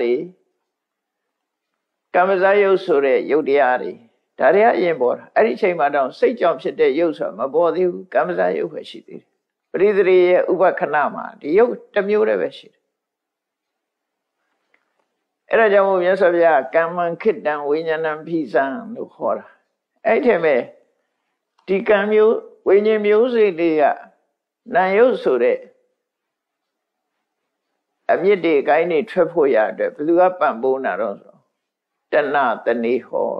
တွေကမ္မဇယုတ်ဆိုတဲ့ယုတ်တရားတွေဒါတွေကအရင်ပေါ်တာအဲ့ဒီအချိန်မှာတော့စိတ်ကြောင့်ဖြစ်တဲ့ယုတ်ဆိုတာမပေါ်သေးဘူးကမ္မဇယုတ်ပဲရှိသေးတယ်ပရိသေရဲ့ဥပခဏမှာဒီယုတ်တစ်မျိုးတည်းပဲရှိတယ်အဲ့ဒါကြောင့်မို့မြတ်စွာဘုရားကမ္မံခိတံဝိညာဏံဖိစံလို့ခေါ်တာအဲ့ဒီမဲ့ဒီကံမျိုးဝိညာဉ်မျိုးစိတ်တွေကနာယုတ်ဆိုတဲ့အမြင့်တွေကိုင်းနေထွက်ဖို့ရတဲ့ဘယ်သူကပံ့ပိုးနာတော့ဆိုတဏှတဏိဟော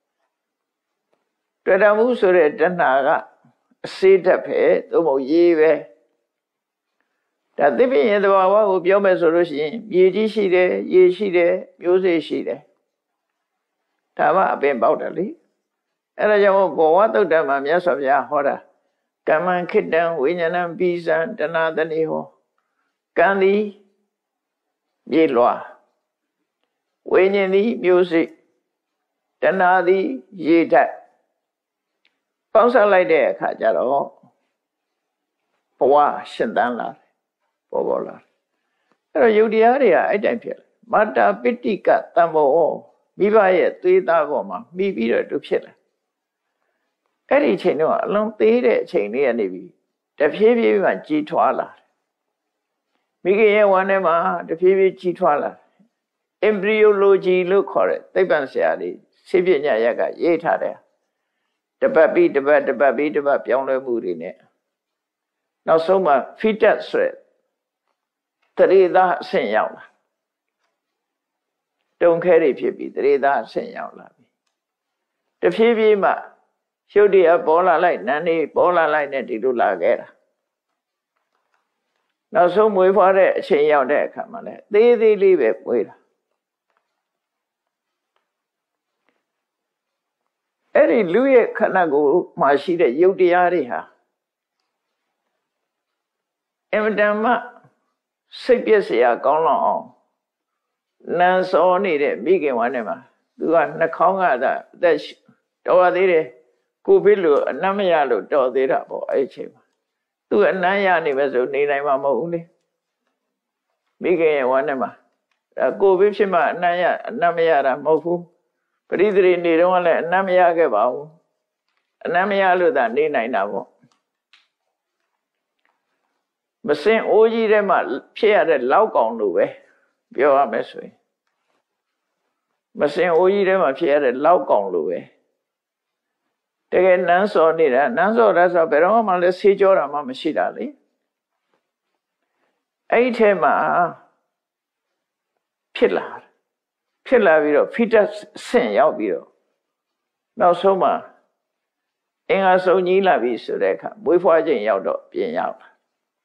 တွေ့တော်မူဆိုတဲ့တဏှာကအစေးတတ်ပဲသို့မဟုတ်ရေးပဲဒါသစ်ပင်ရဲ့သဘာဝကိုပြောမယ်ဆိုလို့ရှိရင်မြေကြီးရှိတယ်ရေရှိတယ်မျိုးစေ့ရှိတယ်ဒါမှအပင်ပေါက်တယ်လေအဲ့ဒါကြောင့်ဘောဝတုတ်တံမှာမြတ်စွာဘုရားဟောတာကမ္မံခိတံဝိညာဏံပိစံတဏှတဏိဟောကံသည်မြေလွှာဝိညာဉ်သည်မျိုးစေ့တဏှာသည်ရေဓာတ်ပေါင်းစပ်လိုက်တဲ့အခါကျတော့ဘဝရှင်သန်လာတယ်ပေါ်လာအဲ့တော့ယုတ်တရားတွေကအဲ့တိုင်ဖြစ်လာမာတာပိဋိကတံဘောမိဘရဲ့သွေးသားပေါ်မှာမိပြီးတော့သူဖြစ်လာအဲ့ဒီအချိန်တော့အလုံးသေးတဲ့အချိန်လေးကနေပြီးတဖြည်းဖြည်းမှကြီးထွားလာတယ်မိခင်ရဲ့ဝမ်းထဲမှာတဖြည်းဖြည်းကြီးထွားလာတယ် embryology လို့ခေါ်တဲ့သိပ္ပံဆရာတွေဆေးပညာရက်ကရေးထားတယ်တပတ်ပြီးတပတ်ပြောင်းလဲမှုတွေနဲ့နောက်ဆုံးမှ fetus ဆိုတဲ့တရေသားအဆင့်ရောက်လာတုံခဲတွေဖြစ်ပြီးတရေသားအဆင့်ရောက်လာပြီတဖြည်းဖြည်းမှရှုပ်တရားပေါ်လာလိုက်နာနေပေါ်လာလိုက်နဲ့ဒီလိုလာခဲ့တာနောက်ဆုံးမွေးဖွားတဲ့အချိန်ရောက်တဲ့အခါမှာလည်းသေးသေးလေးပဲမွေးတာအဲ့ဒီလူရဲ့ခန္ဓာကိုယ်မှာရှိတဲ့ယုတ်တရားတွေဟာအင်မတန်မှစိတ်ပြည့်စရာကောင်းလောက်အောင်နန်းစောနေတဲ့မိခင်ဝမ်းထဲမှာသူကနှာခေါင်းကသာအသက်တော်သေးတယ်ကိုဗစ်လို့အနမ်းမရလို့တော်သေးတာပေါ့အဲ့ဒီအချိန်မှာသူအနမ်းရနေမယ်ဆိုနေနိုင်မှာမဟုတ်ဘူးလေမိခင်ရဲ့ဝမ်းထဲမှာကိုဗစ်ဖြစ်မှအနမ်းမရတာမဟုတ်ဘူးပရိသေနေတော့လည်းအနမ်းမရခဲ့ပါဘူးအနမ်းမရလို့သာနေနိုင်တာပေါ့မစင်အိုးကြီးထဲမှာဖြစ်ရတဲ့လောက်ကောင်လို့ပဲပြောရမယ်ဆိုရင်မစင်အိုးကြီးထဲမှာဖြစ်ရတဲ့လောက်ကောင်လို့ပဲတကယ်နန်းစော်နေတာနန်းစော်ရဆိုဘယ်တော့မှလည်းဆေးကြောတာမှမရှိတာလေအဲ့ဒီထဲမှာဖြစ်လာပြီးတော့ fetus ဆင့်ရောက်ပြီးတော့နောက်ဆုံးမှာအင်္ဂါစုံကြီးလာပြီဆိုတဲ့အခါမွေးဖွားခြင်းရောက်တော့ပြင်ရောက်လာ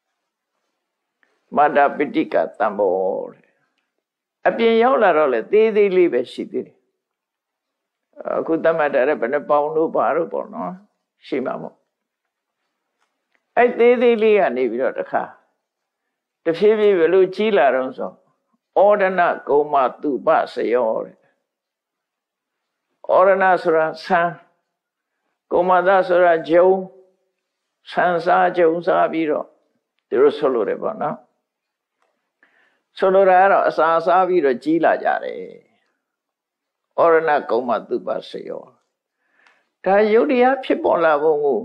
မာတာပိဋိကတံဘောအပြင်ရောက်လာတော့လေသေးသေးလေးပဲရှိသေးတယ်အခုတမတ်တာဘယ်နှပေါင်လို့ပါတော့ပေါ့နော်ရှိမှာမို့အဲ့သေးသေးလေးကနေပြီးတော့တခါတဖြည်းဖြည်းဘယ်လိုကြီးလာတော့ဆိုဩဒနာကုမတုပစယောတဲ့ဩဒနာဆိုတာဆန်းကုမသဆိုတာဂျုံဆန်းစားဂျုံစားပြီးတော့သူတို့ဆိုလိုတယ်ပေါ့နော်ဆိုလိုတာကတော့အစာစားပြီးတော့ကြီးလာကြတယ်ဩရဏကုမတုပစေယောဒါယုတ်တရားဖြစ်ပေါ်လာပုံကို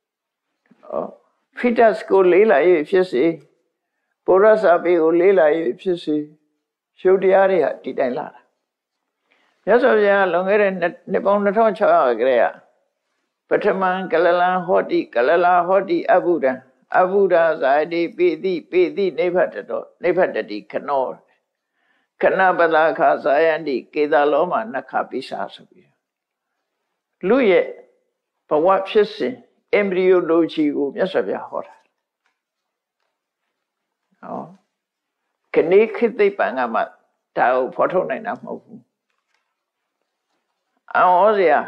fetus ကိုလေးလာရေးဖြစ်စေပုရသပေကိုလေးလာရေးဖြစ်စေယုတ်တရားတွေဟာဒီတိုင်းလာတာမြတ်စွာဘုရားလွန်ခဲ့တဲ့နှစ်ပေါင်း2600ကလေးကပထမံကလလံဟောတိကလလာဟောတိအဘုဒ္ဓအဘုဒ္ဓဇာတိပိတိနိဗ္ဗတတောနိဗ္ဗတတိခနောခဏပဒါခာဇာယန္တိကေတလောမနခပိစာဆိုပြီးလူရဲ့ဘဝဖြစ်စဉ် embryology ကိုမြတ်စွာဘုရားဟောတာဟောခဏိခိသိပ္ပံကမှဒါကိုဖော်ထုတ်နိုင်တာမဟုတ်ဘူးအော်စရာ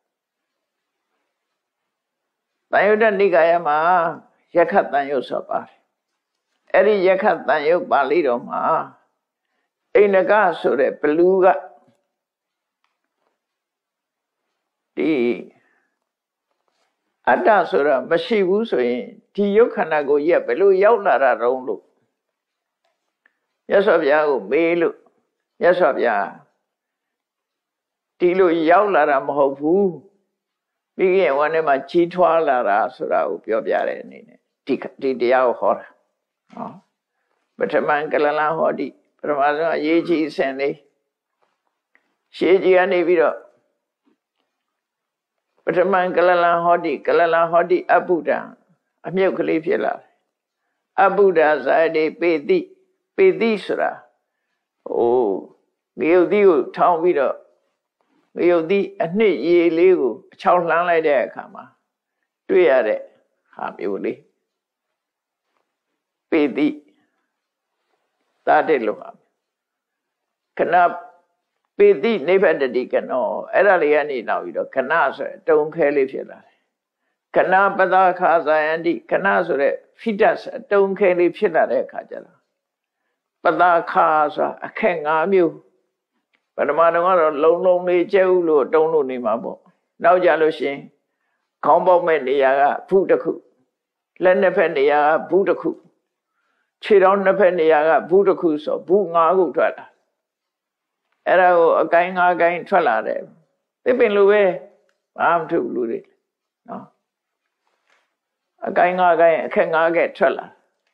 တန်ယုတ္တနိကာယမှာယက္ခတန်ယုတ်ဆိုပါတယ်အဲ့ဒီယက္ခတန်ယုတ်ပါဠိတော်မှာအိန္ဒကဆိုတဲ့ဘလူးကဒီအတ္တဆိုတာမရှိဘူးဆိုရင်ဒီယုတ်ခန္ဓာကိုရက်ဘယ်လိုရောက်လာတာတုံးလို့မြတ်စွာဘုရားကိုမေးလို့မြတ်စွာဘုရားဒီလိုရောက်လာတာမဟုတ်ဘူးပြီးခင်ဝမ်းထဲမှာကြီးထွားလာတာဆိုတာကိုပြောပြတဲ့အနေနဲ့ဒီတရားကိုဟောတာနော်ပထမကလလဟောတိပထမဆုံးအရေးကြီးအစဉ်လေးရှေးကြီးကနေပြီးတော့ပထမကလလဟောတိအဘုဒ္ဓံအမြုပ်ကလေးဖြစ်လာတယ်အဘုဒ္ဓဇာတိပေတိဆိုတာငရုတ်သီးကိုထောင်းပြီးတော့ငရုတ်သီးအနှစ်ရေလေးကိုအချောင်းလှမ်းလိုက်တဲ့အခါမှာတွေ့ရတဲ့ဟာမျိုးလေးပေတိတာတဲ့လို့ဟာခဏပေတိနိဗ္ဗတတိကနောအဲ့ဒါလေးကနေနောက်ပြီးတော့ခဏဆိုတုံခဲလေးဖြစ်လာတယ်ခဏပဒါခာဇာယန္တိခဏဆိုတဲ့ဖိတတ်တုံခဲလေးဖြစ်လာတဲ့အခါကျတော့ပဒါခာဆိုတာအခက်၅မျိုးပထမတော့လုံလေးကျဲဥလို့တုံးလို့နေမှာပေါ့နောက်ကြလို့ရှင်ခေါင်းပေါက်မဲ့နေရာကဘုတစ်ခုလက်နှစ်ဖက်နေရာကဘုတစ်ခုခြေတော်နှစ်ဖက်နေရာကဘုတစ်ခုဆိုဘု၅ခုထွက်လာအဲ့ဒါကိုအကိုင်း၅ကိုင်းထွက်လာတယ်သစ်ပင်လိုပဲဘာမှမထုတ်လူတွေနော်အကိုင်း၅ကိုင်းအခက်၅ကဲထွက်လာ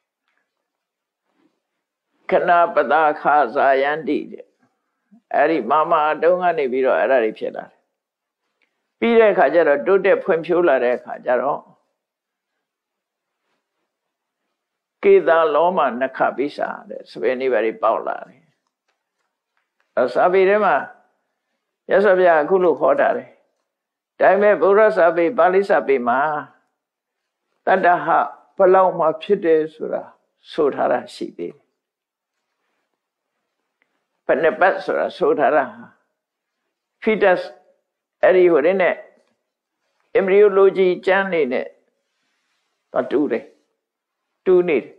ခဏပဒါခာဇာယန္တိတဲ့အဲ့ဒီမာမတုံးကနေပြီးတော့အဲ့ဒါတွေဖြစ်လာတယ်ပြီးတဲ့အခါကျတော့တိုးတက်ဖွံ့ဖြိုးလာတဲ့အခါကျတော့ကေသာလောမနခပိစာတဲ့စပယ်နေပါတွေပေါက်လာတယ်စာပေထဲမှာရသော်ဗျာအခုလို့ခေါ်တာတယ်ဒါပေမဲ့ဗုဒ္ဓစာပေပါဠိစာပေမှာတတ္တဟဘလောက်မှဖြစ်တယ်ဆိုတာဆိုထားတာရှိသေးတယ်ဘယ်နှပတ်ဆိုတာဆိုထားတာfetus အဲ့ဒီဟိုတဲ့ embryology ကျမ်းနေနဲ့တူတယ်တူနေတယ်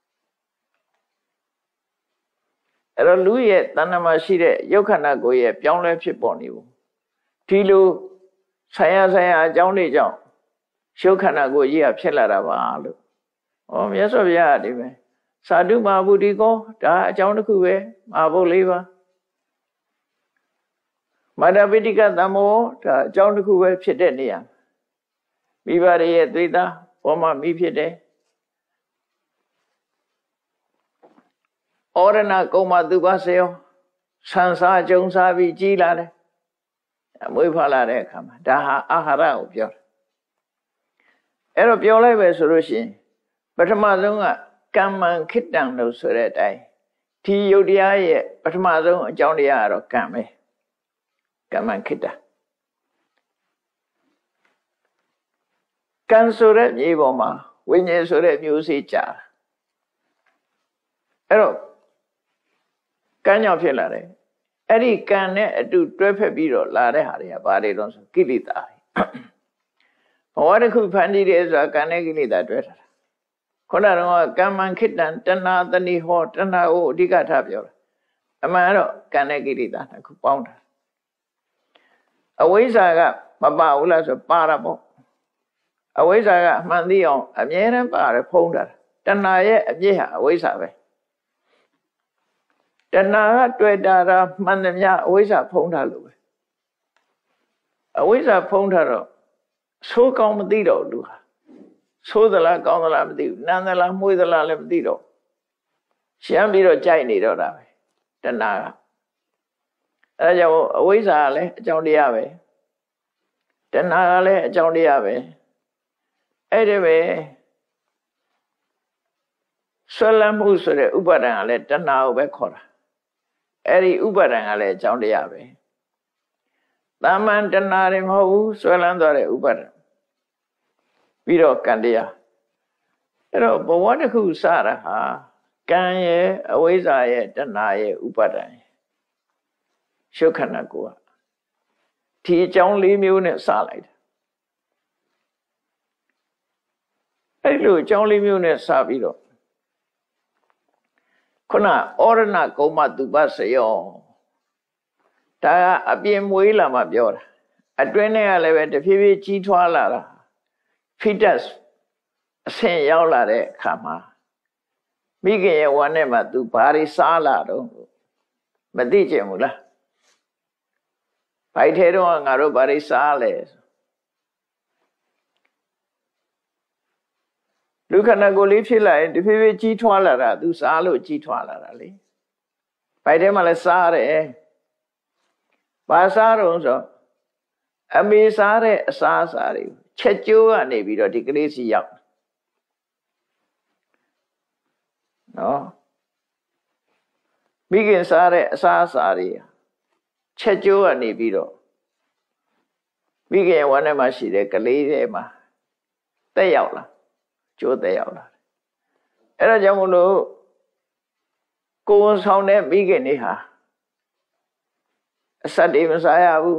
အဲ့တော့လူရဲ့တဏ္ဍမှာရှိတဲ့ရုပ်ခန္ဓာကိုယ်ရဲ့ပြောင်းလဲဖြစ်ပေါ်နေဘူးဒီလိုဆိုင်ရာအကြောင်းတွေကြောင့်ရုပ်ခန္ဓာကိုယ်ကြီးကဖြစ်လာတာပါလို့မြတ်စွာဘုရားဒီပဲသာဓုမဟာဗုဒ္ဓကောဒါအကြောင်းတစ်ခုပဲမဟာဗုဒ္ဓလေးပါမာတပိဋကသမောဒါအကြောင်းတစ်ခုပဲဖြစ်တဲ့နေရာမိဘတွေရဲ့သွေးသားဘောမမိဖြစ်တယ်ဩရဏကုမ္မသူပါစေယောဆန်စားကြုံစားပြီးကြီးလာတယ်အမွေးဖွားလာတဲ့အခါမှာဒါဟာအာဟာရကိုပြောတယ်အဲ့တော့ပြောလိုက်ပဲဆိုလို့ရှိရင်ပထမဆုံးကကမ္မံခိတ္တံလို့ဆိုတဲ့အတိုင်းဒီယုတ်တရားရဲ့ပထမဆုံးအကြောင်းတရားကတော့ကံပဲကမ္မံခိတ္တကံဆိုတဲ့မြေပေါ်မှာဝိညာဉ်ဆိုတဲ့မျိုးစေ့ကြာအဲ့တော့ကံကြောင့်ဖြစ်လာတယ်အဲ့ဒီကံနဲ့အတူတွဲဖက်ပြီးတော့လာတဲ့ဟာတွေကဘာတွေတော့ဆိုကိလေသာဘဝတစ်ခုဖန်တီးတယ်ဆိုတာကံနဲ့ကိလေသာတွဲထားတာခုနကတော့ကမ္မံခိတ္တံတဏှာတဏိဟောတဏှာကိုအဓိကထားပြောတာအမှန်တော့ကံနဲ့ကိလေသာတစ်ခုပေါင်းတာအဝိဇ္ဇာကမပါဘူးလားဆိုပါတာပေါ့အဝိဇ္ဇာကအမှန်သိအောင်အမြဲတမ်းပါတယ်ဖုံးတာတဏှာရဲ့အပြည့်ဟာအဝိဇ္ဇာပဲတဏှာကတွေ့တာမှန်သမျှအဝိဇ္ဇာဖုံးထားလို့ပဲအဝိဇ္ဇာဖုံးထားတော့ဆိုးကောင်းမသိတော့လူဟာဆိုးသလားကောင်းသလားမသိဘူးနန်းသလားမှုေးသလားလည်းမသိတော့ရှမ်းပြီးတော့ကြိုက်နေတော့တာပဲတဏှာကအဲဒါကြောင့်အဝိဇ္ဇာကလည်းအကြောင်းတရားပဲတဏှာကလည်းအကြောင်းတရားပဲအဲ့ဒီပဲဆွဲလမ်းမှုဆိုတဲ့ဥပါဒံကလည်းတဏှာကိုပဲခေါ်တာအဲ့ဒီဥပါဒံကလည်းအကြောင်းတရားပဲတာမန်တဏှာတွေမဟုတ်ဘူးဆွဲလန်းသွားတဲ့ဥပါဒံပြီးတော့ကံတရားအဲ့တော့ဘဝတစ်ခုစတာဟာကံရဲ့အဝိဇ္ဇာရဲ့တဏှာရဲ့ဥပါဒံရှုခဏကိုဒီအကြောင်း၄မျိုးနဲ့စလိုက်တာအဲ့လိုအကြောင်း၄မျိုးနဲ့စပြီးတော့ခုနဩရဏကုမ္မသူပစယောဒါကအပြင်မွေးလာမှပြောတာအတွင်းထဲကလည်းပဲတဖြည်းဖြည်းကြီးထွားလာတာ fetus အဆင့်ရောက်လာတဲ့အခါမှာမိခင်ရဲ့ဝမ်းထဲမှာ तू ဘာတွေစားလာတော့မသိချင်ဘူးလားဘိုက်ထဲတော့ငါတို့ဘာတွေစားလဲလူခန္ဓာကိုယ်လေးဖြစ်လာရင်တဖြည်းဖြည်းကြီးထွားလာတာ तू စားလို့ကြီးထွားလာတာလေဘိုက်ထဲမှာလည်းစားတယ်ဘာစားတော့ဆိုအမေစားတဲ့အစားအစာတွေချက်ကျိုးကနေပြီးတော့ဒီကလေးစီရောက်နော်မိခင်စားတဲ့အစားအစာတွေချက်ကျိုးကနေပြီးတော့မိခင်ရဲ့ဝမ်းထဲမှာရှိတဲ့ကလေးတွေမှာတက်ရောက်လာကျိုးတက်ရောက်လာအဲ့ဒါကြောင့်မလို့ကိုယ်ဝန်ဆောင်တဲ့မိခင်တွေဟာအစတွေမစားရဘူး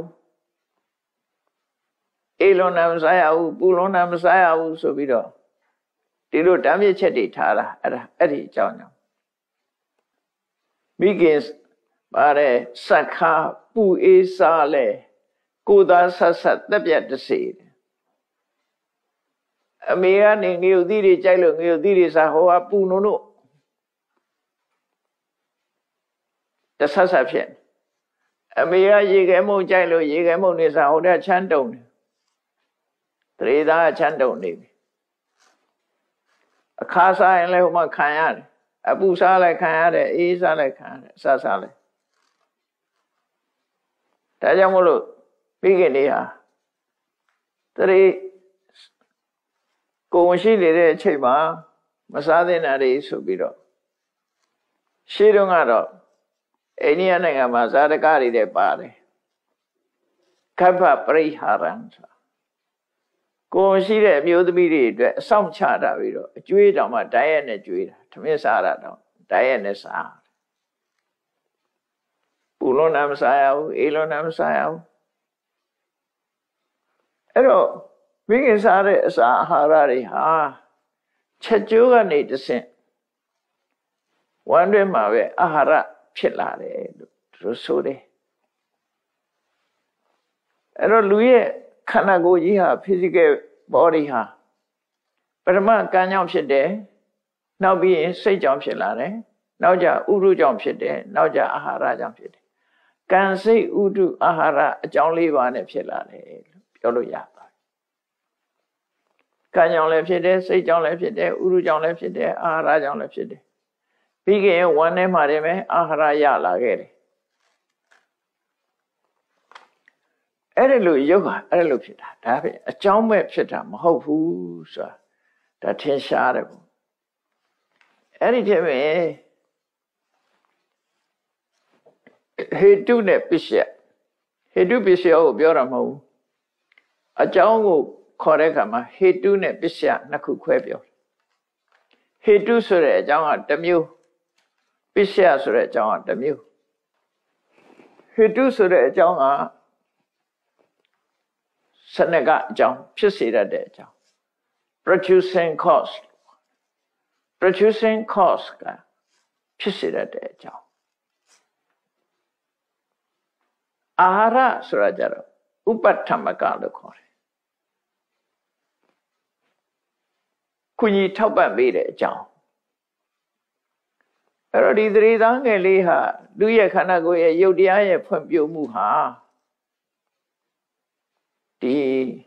အေးလွန်နာမစားရဘူးပူလွန်နာမစားရဘူးဆိုပြီးတော့ဒီလိုတမ်းမြစ်ချက်တွေထားတာအဲ့ဒီအကြောင်းကြောင့်မိခင်ပါတဲ့စက္ခပူအေးစားလဲကိုယ်သာဆက်ဆက်တက်ပြတ်တစေအမေကနေငရုတ်သီးတွေကြိုက်လို့ငရုတ်သီးတွေစားဟောကပူနုံတို့တဆက်ဆက်ဖြစ်အမေကရေခဲမုံကြိုက်လို့ရေခဲမုံနေစားဟိုတဲ့ချမ်းတုံတယ်တရေသားချမ်းတုံနေပြီအခါစားရင်လည်းဟိုမှာခံရတယ်အပူစားလည်းခံရတယ်အေးစားလည်းခံရတယ်အစားစားလည်းဒါကြောင့်မို့လို့မိခင်တွေဟာတရေကိုယ်ဝင်ရှိနေတဲ့အချိန်မှာမစားသင့်တာတွေဆိုပြီးတော့ရှေးတုန်းကတော့အိန္ဒိယနိုင်ငံမှာဇာတကတွေတဲ့ပါတယ်ခဗ္ဗပရိဟာရံဆိုကိုယ်ရှိတဲ့အမျိုးသမီးတွေအတွက်အဆောင်ချတာပြီးတော့အကျွေးတောင်မှဓာတ်ရက်နဲ့ကျွေးတာထမင်းစားတာတော့ဓာတ်ရက်နဲ့စားပူလွန်နာမစားရဘူးအေးလွန်နာမစားရဘူးအဲ့တော့မိခင်စားတဲ့အစာအာဟာရတွေဟာချက်ကျိုးကနေတဆင့်ဝမ်းတွင်းမှာပဲအာဟာရဖြစ်လာတယ်လို့သူဆိုတယ်အဲ့တော့လူရဲ့ခန္ဓာကိုယ်ကြီးဟာ physical body ဟာပထမကံကြောင့်ဖြစ်တယ်နောက်ပြီးရင်စိတ်ကြောင့်ဖြစ်လာတယ်နောက်ကြဥရုကြောင့်ဖြစ်တယ်နောက်ကြအာဟာရကြောင့်ဖြစ်တယ်ကံစိတ်ဥရုအာဟာရအကြောင်း၄ပါးနဲ့ဖြစ်လာတယ်လို့ပြောလို့ရပါတယ်ကံကြောင့်လည်းဖြစ်တယ်စိတ်ကြောင့်လည်းဖြစ်တယ်ဥရုကြောင့်လည်းဖြစ်တယ်အာဟာရကြောင့်လည်းဖြစ်တယ်ပြီးခင်ဝမ်းထဲမှာတည်းပဲအာဟာရရလာခဲ့တယ်အဲ့ဒီလိုရုပ်ဟာအဲ့ဒီလိုဖြစ်တာဒါပဲအကြောင်းမဲ့ဖြစ်တာမဟုတ်ဘူးဆိုတာဒါထင်ရှားတယ်ပေါ့အဲ့ဒီတည်းပဲဟေတုနဲ့ပစ္စယဟေတုပစ္စယကိုပြောတာမဟုတ်ဘူးအကြောင်းကိုခေါ်တဲ့အခါမှာဟေတုနဲ့ပစ္စယနှစ်ခုခွဲပြောတယ်ဟေတုဆိုတဲ့အကြောင်းကတစ်မျိုးပစ္စယဆိုတဲ့အကြောင်းကတစ်မျိုးဟေတုဆိုတဲ့အကြောင်းကစနကအကြောင်းဖြစ်စေတတ်တဲ့အကြောင်း producing cause ကဖြစ်စေတတ်တဲ့အကြောင်းအာဟာရဆိုတာကြတော့ဥပဋ္ဌမကလို့ခေါ်တယ်ကုညီထောက်ပံ့ပေးတဲ့အကြောင်းအဲ့တော့ဒီသတိသားငယ်လေးဟာလူရဲ့ခန္ဓာကိုယ်ရဲ့ယုတ်တရားရဲ့ဖွံ့ဖြိုးမှုဟာဒီ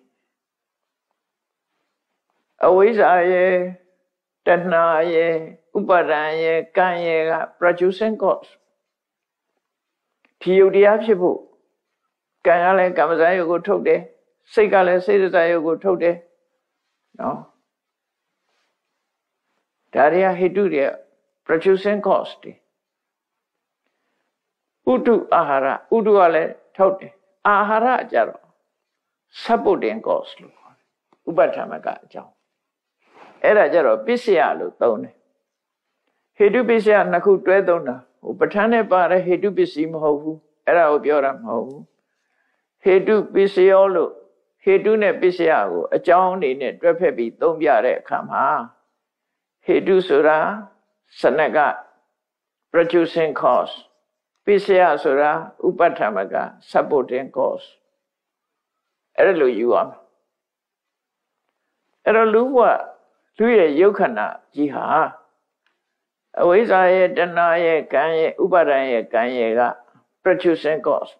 အဝိဇ္ဇာရဲ့တဏှာရဲ့ဥပါဒံရဲ့ကံရဲ့က producing cause ဒီယုတ်တရားဖြစ်ဖို့ကံကလည်းကမ္မဇာယုတ်ကိုထုတ်တယ်စိတ်ကလည်းစေတဇာယုတ်ကိုထုတ်တယ်နော်ဒါတွေကဟိတုတွေ producing cause တွေဥတုအာဟာရဥတုကလည်းထုတ်တယ်အာဟာရကြတော့ supporting cause လို့ခေါ်တယ်ဥပဋ္ဌမကအကြောင်းအဲ့ဒါကြတော့ပစ္စယလို့သုံးတယ်ဟေတုပစ္စယနှစ်ခုတွဲသုံးတာဟိုပဋ္ဌာန်းနဲ့ပါတဲ့ဟေတုပစ္စည်းမဟုတ်ဘူးအဲ့ဒါကိုပြောတာမဟုတ်ဘူးဟေတုပစ္စယောလို့ဟေတုနဲ့ပစ္စယကိုအကြောင်းအနေနဲ့တွဲဖက်ပြီးသုံးပြတဲ့အခါမှာဟေတုဆိုတာစနက producing cause ပစ္စယဆိုတာဥပဋ္ဌမက supporting cause အဲ့လိုယူအောင်အဲ့တော့လူရဲ့ယုတ်ခန္ဓာကြီးဟာအဝိဇ္ဇာရဲ့တဏှာရဲ့ကံရဲ့ဥပါဒံရဲ့ကံရဲ့က producing cause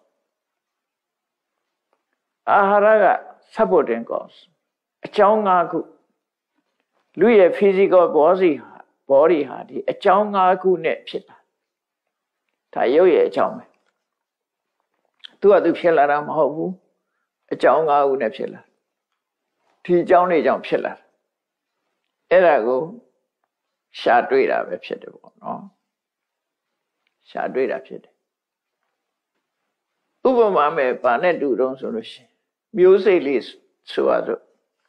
အာဟာရက supporting cause အကြောင်း၅ခုလူရဲ့ physical body ဟာဒီအကြောင်း၅ခုနဲ့ဖြစ်တာဒါရုပ်ရဲ့အကြောင်းပဲသူကသူဖြစ်လာတာမဟုတ်ဘူးအကြောင်း၅ခုနဲ့ဖြစ်လာဒီအကြောင်းတွေကြောင့်ဖြစ်လာအဲ့ဒါကိုရှာတွေ့တာပဲဖြစ်တယ်ပေါ့နော်ရှာတွေ့တာဖြစ်တယ်ဥပမာမဲ့ဗာနဲ့တူတော့ဆိုလို့ရှိရင်မျိုးစိတ်လေးဆိုရတော့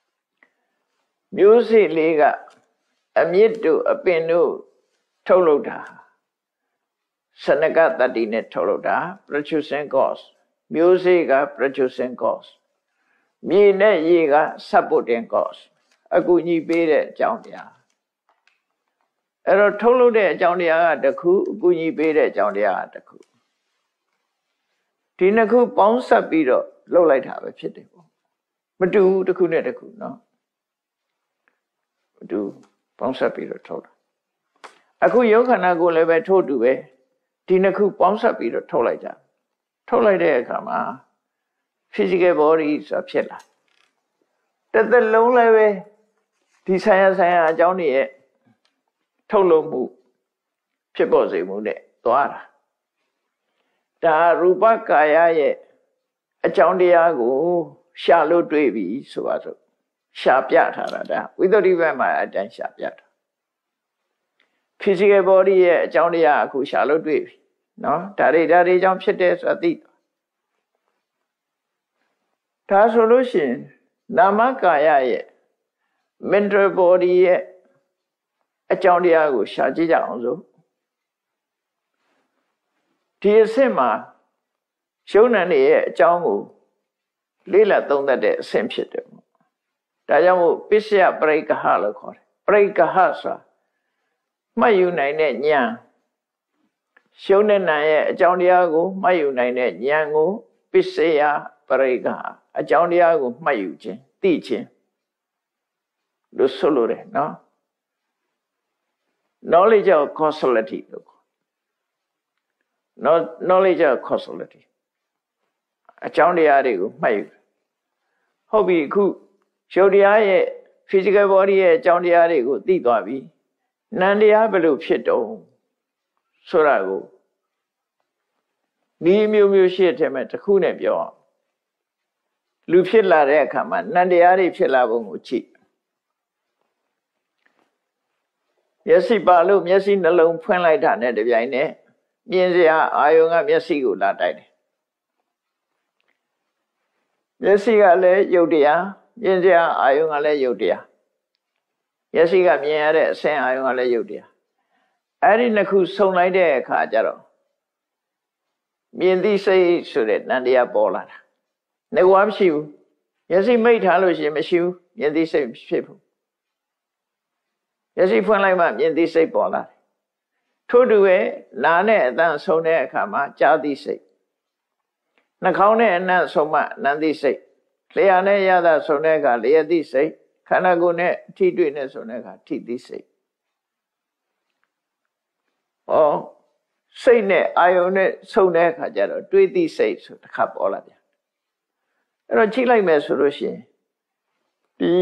မျိုးစိတ်လေးကအမြင့်တို့အပင်တို့ထုတ်လုပ်တာစနကတတ္တိနဲ့ထုတ်လုပ်တာ producing cause မျိုးစိတ်က producing cause မြေနဲ့ရေက supporting cause အကူအညီပေးတဲ့အကြောင်းတရားအဲ့တော့ထုတ်လုပ်တဲ့အကြောင်းတရားကတစ်ခုအကူအညီပေးတဲ့အကြောင်းတရားကတစ်ခုဒီနှစ်ခုပေါင်းစပ်ပြီးတော့လုပ်လိုက်တာပဲဖြစ်တယ်ပေါ့မတူဘူးတစ်ခုနဲ့တစ်ခုနော်မတူပေါင်းစပ်ပြီးတော့ထုတ်တာအခုယုတ်ခန္ဓာကိုလည်းပဲထို့တူပဲဒီနှစ်ခုပေါင်းစပ်ပြီးတော့ထုတ်လိုက်ကြထုတ်လိုက်တဲ့အခါမှာ physical body ဆိုတာဖြစ်လာတစ်သက်လုံးလည်းပဲဒီဆိုင်ရာအကြောင်းတွေရဲ့ထုတ်လုပ်မှုဖြစ်ပေါ်စေမှုနဲ့သွားတာဒါရူပကာယရဲ့အကြောင်းတရားကိုရှာလို့တွေ့ပြီဆိုပါစို့ရှာပြထားတာဒါဝိသုဒ္ဓိဘက်မှာအတိုင်းရှာပြတာ physical body ရဲ့အကြောင်းတရားအခုရှာလို့တွေ့ပြီနော်ဒါတွေကြောင့်ဖြစ်တယ်ဆိုတာသိဒါဆိုလို့ရှိရင်နာမကာယရဲ့ mental body ရဲ့အကြောင်းတရားကိုရှာကြည့်ကြအောင်စို့ဒီအဆင့်မှာရှုံးနံတွေရဲ့အကြောင်းကိုလေးလသုံးသပ်တဲ့အဆင့်ဖြစ်တယ်ပေါ့ဒါကြောင့်မို့ပစ္စယပရိက္ခဟလို့ခေါ်တယ်ပရိက္ခဟဆိုတာမှတ်ယူနိုင်တဲ့ဉာဏ်ရှုံးတဲ့နံရဲ့အကြောင်းတရားကိုမှတ်ယူနိုင်တဲ့ဉာဏ်ကိုပစ္စယပရိက္ခဟအကြောင်းတရားကိုမှတ်ယူခြင်းသိခြင်းလို့ဆိုလိုတယ်နော်knowledge of causality လို့ခေါ် knowledge of causality အကြောင်းတရားတွေကိုမှတ်ယူဟုတ်ပြီအခုရုပ်တရားရဲ့ physical body ရဲ့အကြောင်းတရားတွေကိုသိသွားပြီနံတရားဘယ်လိုဖြစ်တုံးဆိုတာကိုဒီမျိုးရှိတဲ့မဲ့တစ်ခုနဲ့ပြောအောင်လူဖြစ်လာတဲ့အခါမှာနံတရားတွေဖြစ်လာပုံကိုကြည့်မျက်စိပါလို့မျက်စိနှလုံးဖွင့်လိုက်တာနဲ့တပြိုင်နက်မြင်စရာအာယုံကမျက်စိကိုလာတိုက်တယ်မျက်စိကလည်းယုတ်တရားမြင်စရာအာယုံကလည်းယုတ်တရားမျက်စိကမြင်ရတဲ့အဆင့်အာယုံကလည်းယုတ်တရားအဲ့ဒီနှစ်ခုစုံလိုက်တဲ့အခါကျတော့မြင်သိစိတ်ဆိုတဲ့နံတရားပေါ်လာတာနေဝါမရှိဘူးမျက်စိမိတ်ထားလို့ရှိရင်မရှိဘူးမြင်သိစိတ်ဖြစ်ဘူးမျက်စိဖွင့်လိုက်မှမြင်သိစိတ်ပေါ်လာတယ်ထို့တူပဲနားနဲ့အသံဆုံးတဲ့အခါမှာကြားသိစိတ်နှာခေါင်းနဲ့အနံ့ဆုံးမှနံသိစိတ်လျှာနဲ့ရတာဆုံးတဲ့အခါလျှာသိစိတ်ခန္ဓာကိုယ်နဲ့ထိတွေ့နဲ့ဆုံးတဲ့အခါထိသိစိတ်စိတ်နဲ့အာယုံနဲ့ဆုံးတဲ့အခါကျတော့တွေးသိစိတ်ဆိုတစ်ခါပေါ်လာပြန်အဲ့တော့ချိန်လိုက်မယ်ဆိုလို့ရှိရင်ဒီ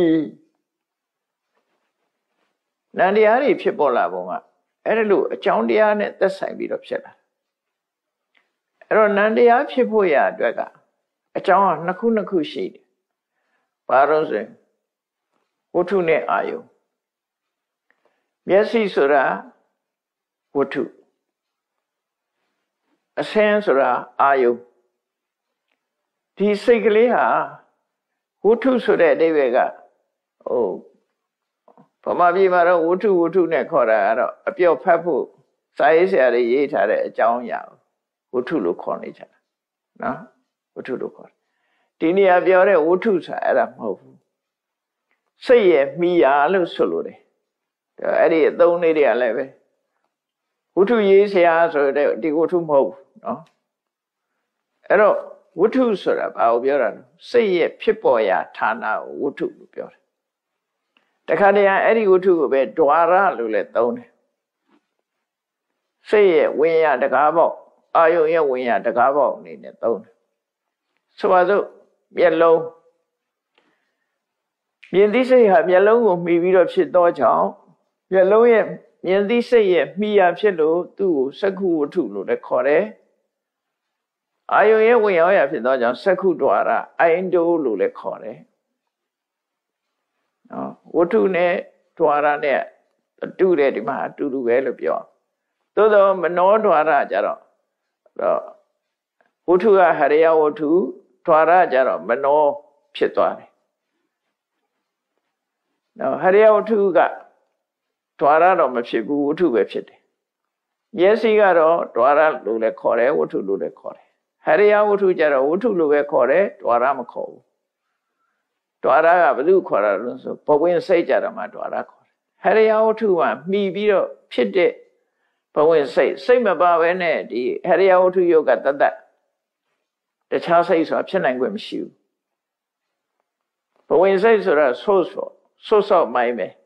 နန္တရားတွေဖြစ်ပေါ်လာပုံကအဲ့ဒါလို့အကြောင်းတရားနဲ့သက်ဆိုင်ပြီးတော့ဖြစ်လာအဲ့တော့နန္တရားဖြစ်ဖို့ရအတွက်ကအကြောင်းကနှစ်ခုရှိတယ်ဘာလို့ဆိုရင်ဝတ္ထုနဲ့အာယုံမျက်စိဆိုတာဝတ္ထုအဆင်းဆိုတာအာယုံဒီစိတ်ကလေးဟာဝတ္ထုဆိုတဲ့အဓိပ္ပာယ်ကဗမာပြည်မှာတော့ဝတ္ထုနဲ့ခေါ်တာကတော့အပြော့ဖတ်ဖို့စာရေးဆရာတွေရေးထားတဲ့အကြောင်းအရာဝတ္ထုလို့ခေါ်နေကြတာနော်ဝတ္ထုလို့ခေါ်တယ်ဒီနေရာပြောတဲ့ဝတ္ထုဆိုတာအဲ့ဒါမဟုတ်ဘူးစိတ်ရဲ့မိယာလို့ဆိုလိုတယ်အဲ့ဒီအသုံးလေးတွေကလည်းပဲဝတ္ထုရေးဆရာဆိုတဲ့ဒီဝတ္ထုမဟုတ်ဘူးနော်အဲ့တော့ဝတ္ထုဆိုတာဘာကိုပြောတာလဲစိတ်ရဲ့ဖြစ်ပေါ်ရာဌာနကိုဝတ္ထုလို့ပြောတယ်တခါတည်းအဲ့ဒီဝတ္ထုကိုပဲဒွါရလို့လည်းသုံးတယ်စိတ်ရဲ့ဝင်ရတကားပေါက်အာယုံရဲ့ဝင်ရတကားပေါက်အနေနဲ့သုံးတယ်ဆိုပါစို့မျက်လုံးမြင်သိစိတ်ဟာမျက်လုံးကိုမှီပြီးတော့ဖြစ်သောကြောင့်မျက်လုံးရဲ့မြင်သိစိတ်ရဲ့မှီရဖြစ်လို့သူ့ကိုစက္ခုဝတ္ထုလို့လည်းခေါ်တယ်အာယုံရဲ့ဝင်ရောက်ရဖြစ်သောကြောင့်စက္ခုဒွါရအိုင်ဒိုလို့လည်းခေါ်တယ်နော်ဝတ္ထုနဲ့ဒွါရနဲ့တူတယ်ဒီမှာအတူတူပဲလို့ပြောသို့သောမနောဒွါရကြတော့ဝတ္ထုကဟရိယဝတ္ထုဒွါရကြတော့မနောဖြစ်သွားတယ်နော်ဟရိယဝတ္ထုကဒွါရတော့မဖြစ်ဘူးဝတ္ထုပဲဖြစ်တယ်မျက်စိကတော့ဒွါရလို့လည်းခေါ်တယ်ဝတ္ထုလို့လည်းခေါ်တယ်ဟရိယဝတ္ထုကြတော့ဝတ္ထုလို့ပဲခေါ်တယ်ဒွါရမခေါ်ဘူးဒွါရကဘယ်သူခေါ်တာလဲဆိုဘဝင်စိတ်ကြတော့မှဒွါရခေါ်တယ်ဟရိယဝတ္ထုကမှီပြီးတော့ဖြစ်တဲ့ဘဝင်စိတ်မပါဘဲနဲ့ဒီဟရိယဝတ္ထုယုတ်ကတတ်တခြားစိတ်ဆိုတာဖြစ်နိုင်ခွင့်မရှိဘူးဘဝင်စိတ်ဆိုတာဆိုးဆော့မိုင်းပဲ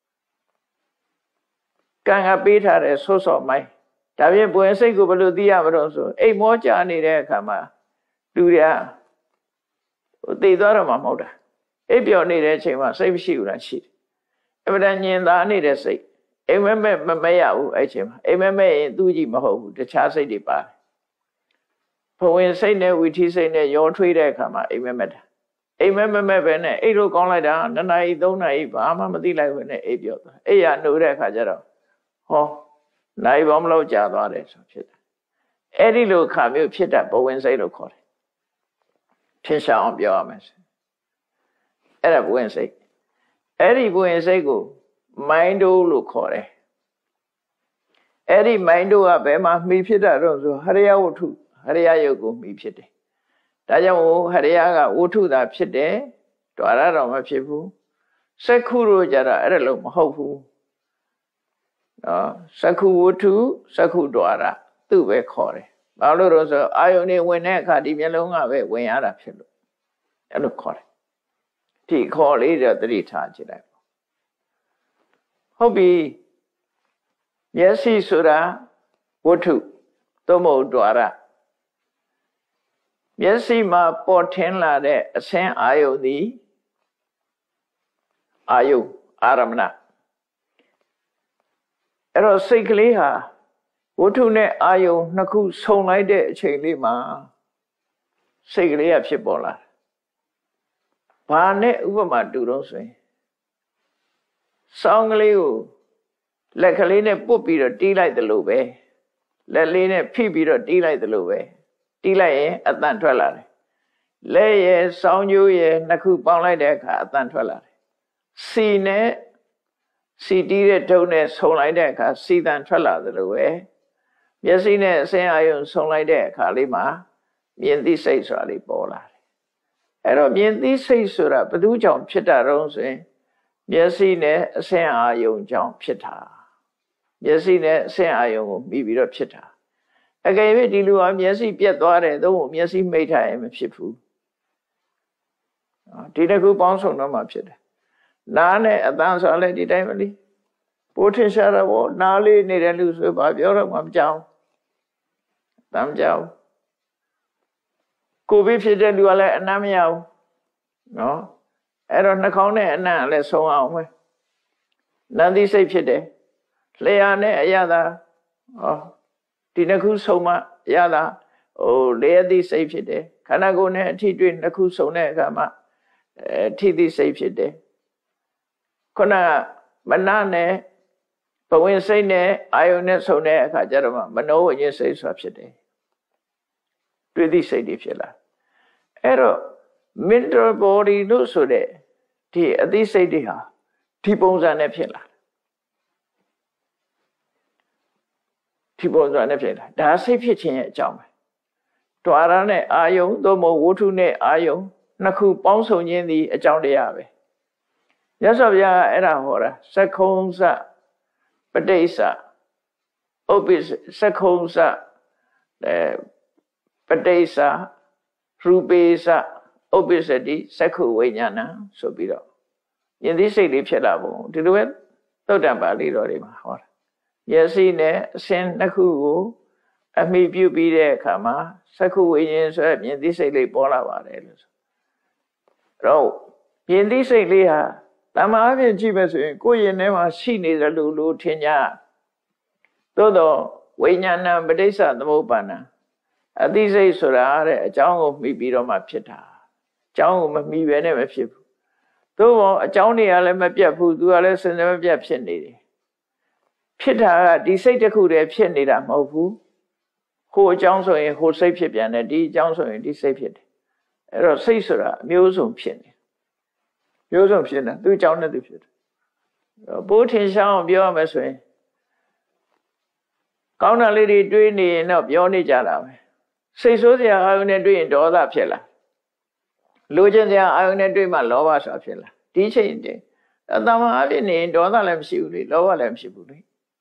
ကံကပေးထားတဲ့ဆိုးဆော့မိုင်းဒါပြင်ဘဝင်စိတ်ကိုဘယ်လိုသိရမလို့ဆိုအိမ်မောကြနေတဲ့အခါမှာလူတွေကသိသွားတော့မှမဟုတ်တာအိပ်ပျော်နေတဲ့အချိန်မှာစိတ်မရှိဘူးလားရှိတယ်အမှန်တန်ညင်သာနေတဲ့စိတ်အိမ်မက်မရဘူးအဲ့ချိန်မှာအိမ်မက်ရင်သူ့ကြည့်မဟုတ်ဘူးတခြားစိတ်တွေပါတယ်ဘဝင်စိတ်နဲ့ဝိသီစိတ်နဲ့ရောထွေးတဲ့အခါမှာအိမ်မက်တာအိမ်မက်ပဲနဲ့အိတ်လို့ကောင်းလိုက်တာ2နာရီ3နာရီဘာမှမသိလိုက်ဘူးနဲ့အိပ်ပျော်သွားအိပ်ရနှိုးတဲ့အခါကျတော့ဟောနိုင်ဘောမလို့ကြာသွားတယ်ဆိုဖြစ်တယ်အဲ့ဒီလိုခါမျိုးဖြစ်တတ်ဘဝင်စိတ်လို့ခေါ်တယ်ထင်ရှားအောင်ပြောရမယ်အဲ့ဒါဘဝင်စိတ်အဲ့ဒီဘဝင်စိတ်ကိုမိုင်းတို့လို့ခေါ်တယ်အဲ့ဒီမိုင်းတို့ကဘယ်မှာမှီဖြစ်တာတော့ဆိုဟရိယဝတ္ထုဟရိယယုတ်ကိုမှီဖြစ်တယ်ဒါကြောင့်ဟရိယကဝတ္ထုသာဖြစ်တယ်ဒွါရတော့မဖြစ်ဘူးစက္ခုတို့ကြတာအဲ့ဒါလို့မဟုတ်ဘူးနော်စက္ခုဝတ္ထုစက္ခုဒွါရသူ့ပဲခေါ်တယ်ဘာလို့လို့ဆိုအာယုန်နေဝင်တဲ့အခါဒီမျက်လုံးကပဲဝင်ရတာဖြစ်လို့အဲ့လိုခေါ်တယ်ဒီခေါ်လေးတော့သတိထားကြည့်လိုက်ဟုတ်ပြီမျက်စိဆိုတာဝတ္ထုသို့မဟုတ်ဒွါရမျက်စိမှာပေါ်ထင်းလာတဲ့အဆင်းအာယုန်သည်အာယုန်အာရမဏအဲ့တော့စိတ်ကလေးဟာဝတ္ထုနဲ့အာယုန်နှစ်ခုဆုံလိုက်တဲ့အချိန်လေးမှာစိတ်ကလေးကဖြစ်ပေါ်လာဘာနဲ့ဥပမာတူတော့ဆိုရင်စောင်းကလေးကိုလက်ကလေးနဲ့ပုတ်ပြီးတော့တီးလိုက်တယ်လို့ပဲလက်လေးနဲ့ဖိပြီးတော့တီးလိုက်တယ်လို့ပဲတီးလိုက်ရင်အသံထွက်လာတယ်လက်ရဲ့စောင်းကျိုးရဲ့နှစ်ခုပေါင်းလိုက်တဲ့အခါအသံထွက်လာတယ်စီနဲ့စီတီးတဲ့ထုံးနဲ့ဆုံလိုက်တဲ့အခါစီသံထွက်လာတယ်လို့ပဲမျက်စိနဲ့အစင်းအာယုံဆုံလိုက်တဲ့အခါလေးမှာမြင်သိစိတ်ဆိုတာလေးပေါ်လာတယ်အဲ့တော့မြင်သိစိတ်ဆိုတာဘယ်သူကြောင့်ဖြစ်တာတော့ဆိုရင်မျက်စိနဲ့အစင်းအာယုံကြောင့်ဖြစ်တာမျက်စိနဲ့အစင်းအာယုံကိုမိပြီးတော့ဖြစ်တာအကယ်၍ဒီလူဟာမျက်စိပြတ်သွားတယ်သို့မဟုတ်မျက်စိမိတ်ထားရင်မဖြစ်ဘူးဒီတစ်ခုပေါင်းစုံတော့မှဖြစ်တယ်နားနဲ့အသံဆိုလည်းဒီတိုင်းပဲလေပိုးထင်ရှားတော့ဗောနားလေးနေတဲ့လူဆိုဘာပြောတော့မှမကြောက်တမ်းကြောက်ကိုဗစ်ဖြစ်တဲ့လူကလည်းအနမ်းမရဘူးနော်အဲ့တော့နှာခေါင်းနဲ့အနံ့လည်းဆုံးအောင်ပဲနန္တိစိတ်ဖြစ်တယ်လျှာနဲ့အရသာဒီနှစ်ခုဆုံးမှရတာလျှာတိစိတ်ဖြစ်တယ်ခန္ဓာကိုယ်နဲ့အထိတွေ့နှစ်ခုဆုံးတဲ့အခါမှာထိတိစိတ်ဖြစ်တယ်ခုနကမနနဲ့ဘဝင်စိတ်နဲ့အာယုန်နဲ့ဆုံတဲ့အခါကျတော့မနောဝိညာဉ်စိတ်ဆိုတာဖြစ်တယ်တွေ့သည့်စိတ်တွေဖြစ်လာအဲ့တော့ mental body လို့ဆိုတဲ့ဒီအသိစိတ်တွေဟာဒီပုံစံနဲ့ဖြစ်လာဒီပုံစံနဲ့ဖြစ်လာဒါစိတ်ဖြစ်ခြင်းရဲ့အကြောင်းပဲဒွါရနဲ့အာယုန်သို့မဟုတ်ဝတ္ထုနဲ့အာယုန်နှစ်ခုပေါင်းစုံခြင်းသည်အကြောင်းတရားပဲမြတ်စွာဘုရားအဲ့ဒါဟောတာသက္ခုံစပဋိစ္စဥပ္ပိသက္ခုံစပဋိစ္စရူပေစဥပ္ပိစတိသက္ခုဝိညာဏဆိုပြီးတော့ယင်သိစိတ်လေးဖြစ်လာပုံဒီလိုပဲသုတ္တံပါဠိတော်တွေမှာဟောတာမျက်စိနဲ့အစင်းနှစ်ခုကိုအမိပြုပြီးတဲ့အခါမှာသက္ခုဝိညာဉ်ဆိုတဲ့မြင်သိစိတ်လေးပေါ်လာပါတယ်လို့ဆိုတော့မြင်သိစိတ်လေးဟာတမန်အဖြစ်ကြည့်မယ်ဆိုရင်ကိုယ်ရင်ထဲမှာရှိနေတယ်လို့ထင်ကြသို့တော့ဝိညာဏပဋိစ္စသမုပ္ပါဒံအသိစိတ်ဆိုတာတဲ့အကြောင်းကိုမှီပြီးတော့မှဖြစ်တာအကြောင်းကိုမမှီပဲနဲ့မဖြစ်ဘူးသို့တော့အကြောင်းတွေကလည်းမပြတ်ဘူးသူကလည်းစင်စမပြတ်ဖြစ်နေတယ်ဖြစ်တာကဒီစိတ်တစ်ခုတည်းဖြစ်နေတာမဟုတ်ဘူးဟိုအကြောင်းဆိုရင်ဟိုစိတ်ဖြစ်ပြန်တယ်ဒီအကြောင်းဆိုရင်ဒီစိတ်ဖြစ်တယ်အဲ့တော့စိတ်ဆိုတာအမျိုးစုံဖြစ်နေမျိုးစုံဖြစ်နေသူအကြောင်းနဲ့သူဖြစ်တယ်ပိုးထင်ရှားအောင်ပြောရမယ်ဆိုရင်ကောင်းတာလေးတွေတွေးနေရင်တော့ပြောနေကြတာပဲစိတ်ဆိုးစရာအာယုန်နဲ့တွေးရင်ဒေါသဖြစ်လာလိုချင်စရာအာယုန်နဲ့တွေးမှလောဘဆိုတာဖြစ်လာဒီချိန်တည်းအတမန်အဖြစ်နေရင်ဒေါသလည်းမရှိဘူးလေလောဘလည်းမရှိဘူးလေ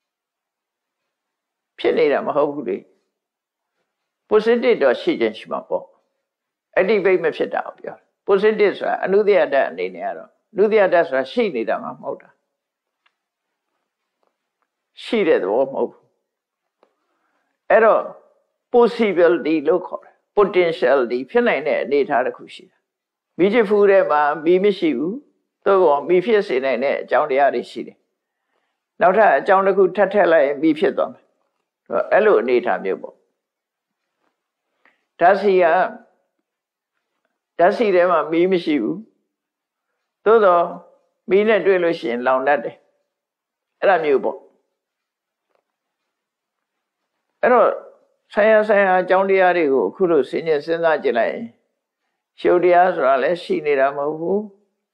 ဖြစ်နေတာမဟုတ်ဘူးလေ positive တော့ရှိခြင်းရှိမှာပေါ့အတိပိတ်မဖြစ်တာကိုပြော positive ဆိုတာအနုတ္တယတ္တအနေနဲ့ကတော့အနုတ္တယတ္တဆိုတာရှိနေတာမှမဟုတ်တာရှိတဲ့သဘောမဟုတ်ဘူးအဲ့တော့ possibility လို့ခေါ်တယ် potentiality ဖြစ်နိုင်တဲ့အနေအထားတစ်ခုရှိတာမိချစ်ဖူးထဲမှာမိမရှိဘူးသို့ပေါ်မိဖြစ်စေနိုင်တဲ့အကြောင်းတရားတွေရှိတယ်နောက်ထပ်အကြောင်းတစ်ခုထပ်ထည့်လိုက်ရင်မိဖြစ်သွားမယ်အဲ့လိုအနေအထားမျိုးပေါ့ဓာတ်စီထဲမှာမိမရှိဘူးသို့တော့မိနဲ့တွေ့လို့ရှိရင်လောင်တတ်တယ်အဲ့ဒါမျိုးပေါ့အဲ့တော့ဆိုင်ရာအကြောင်းတရားတွေကိုအခုလို့စဉ်းစားကြည့်လိုက်ရင်ရှုပ်တရားဆိုတာလည်းရှိနေတာမဟုတ်ဘူး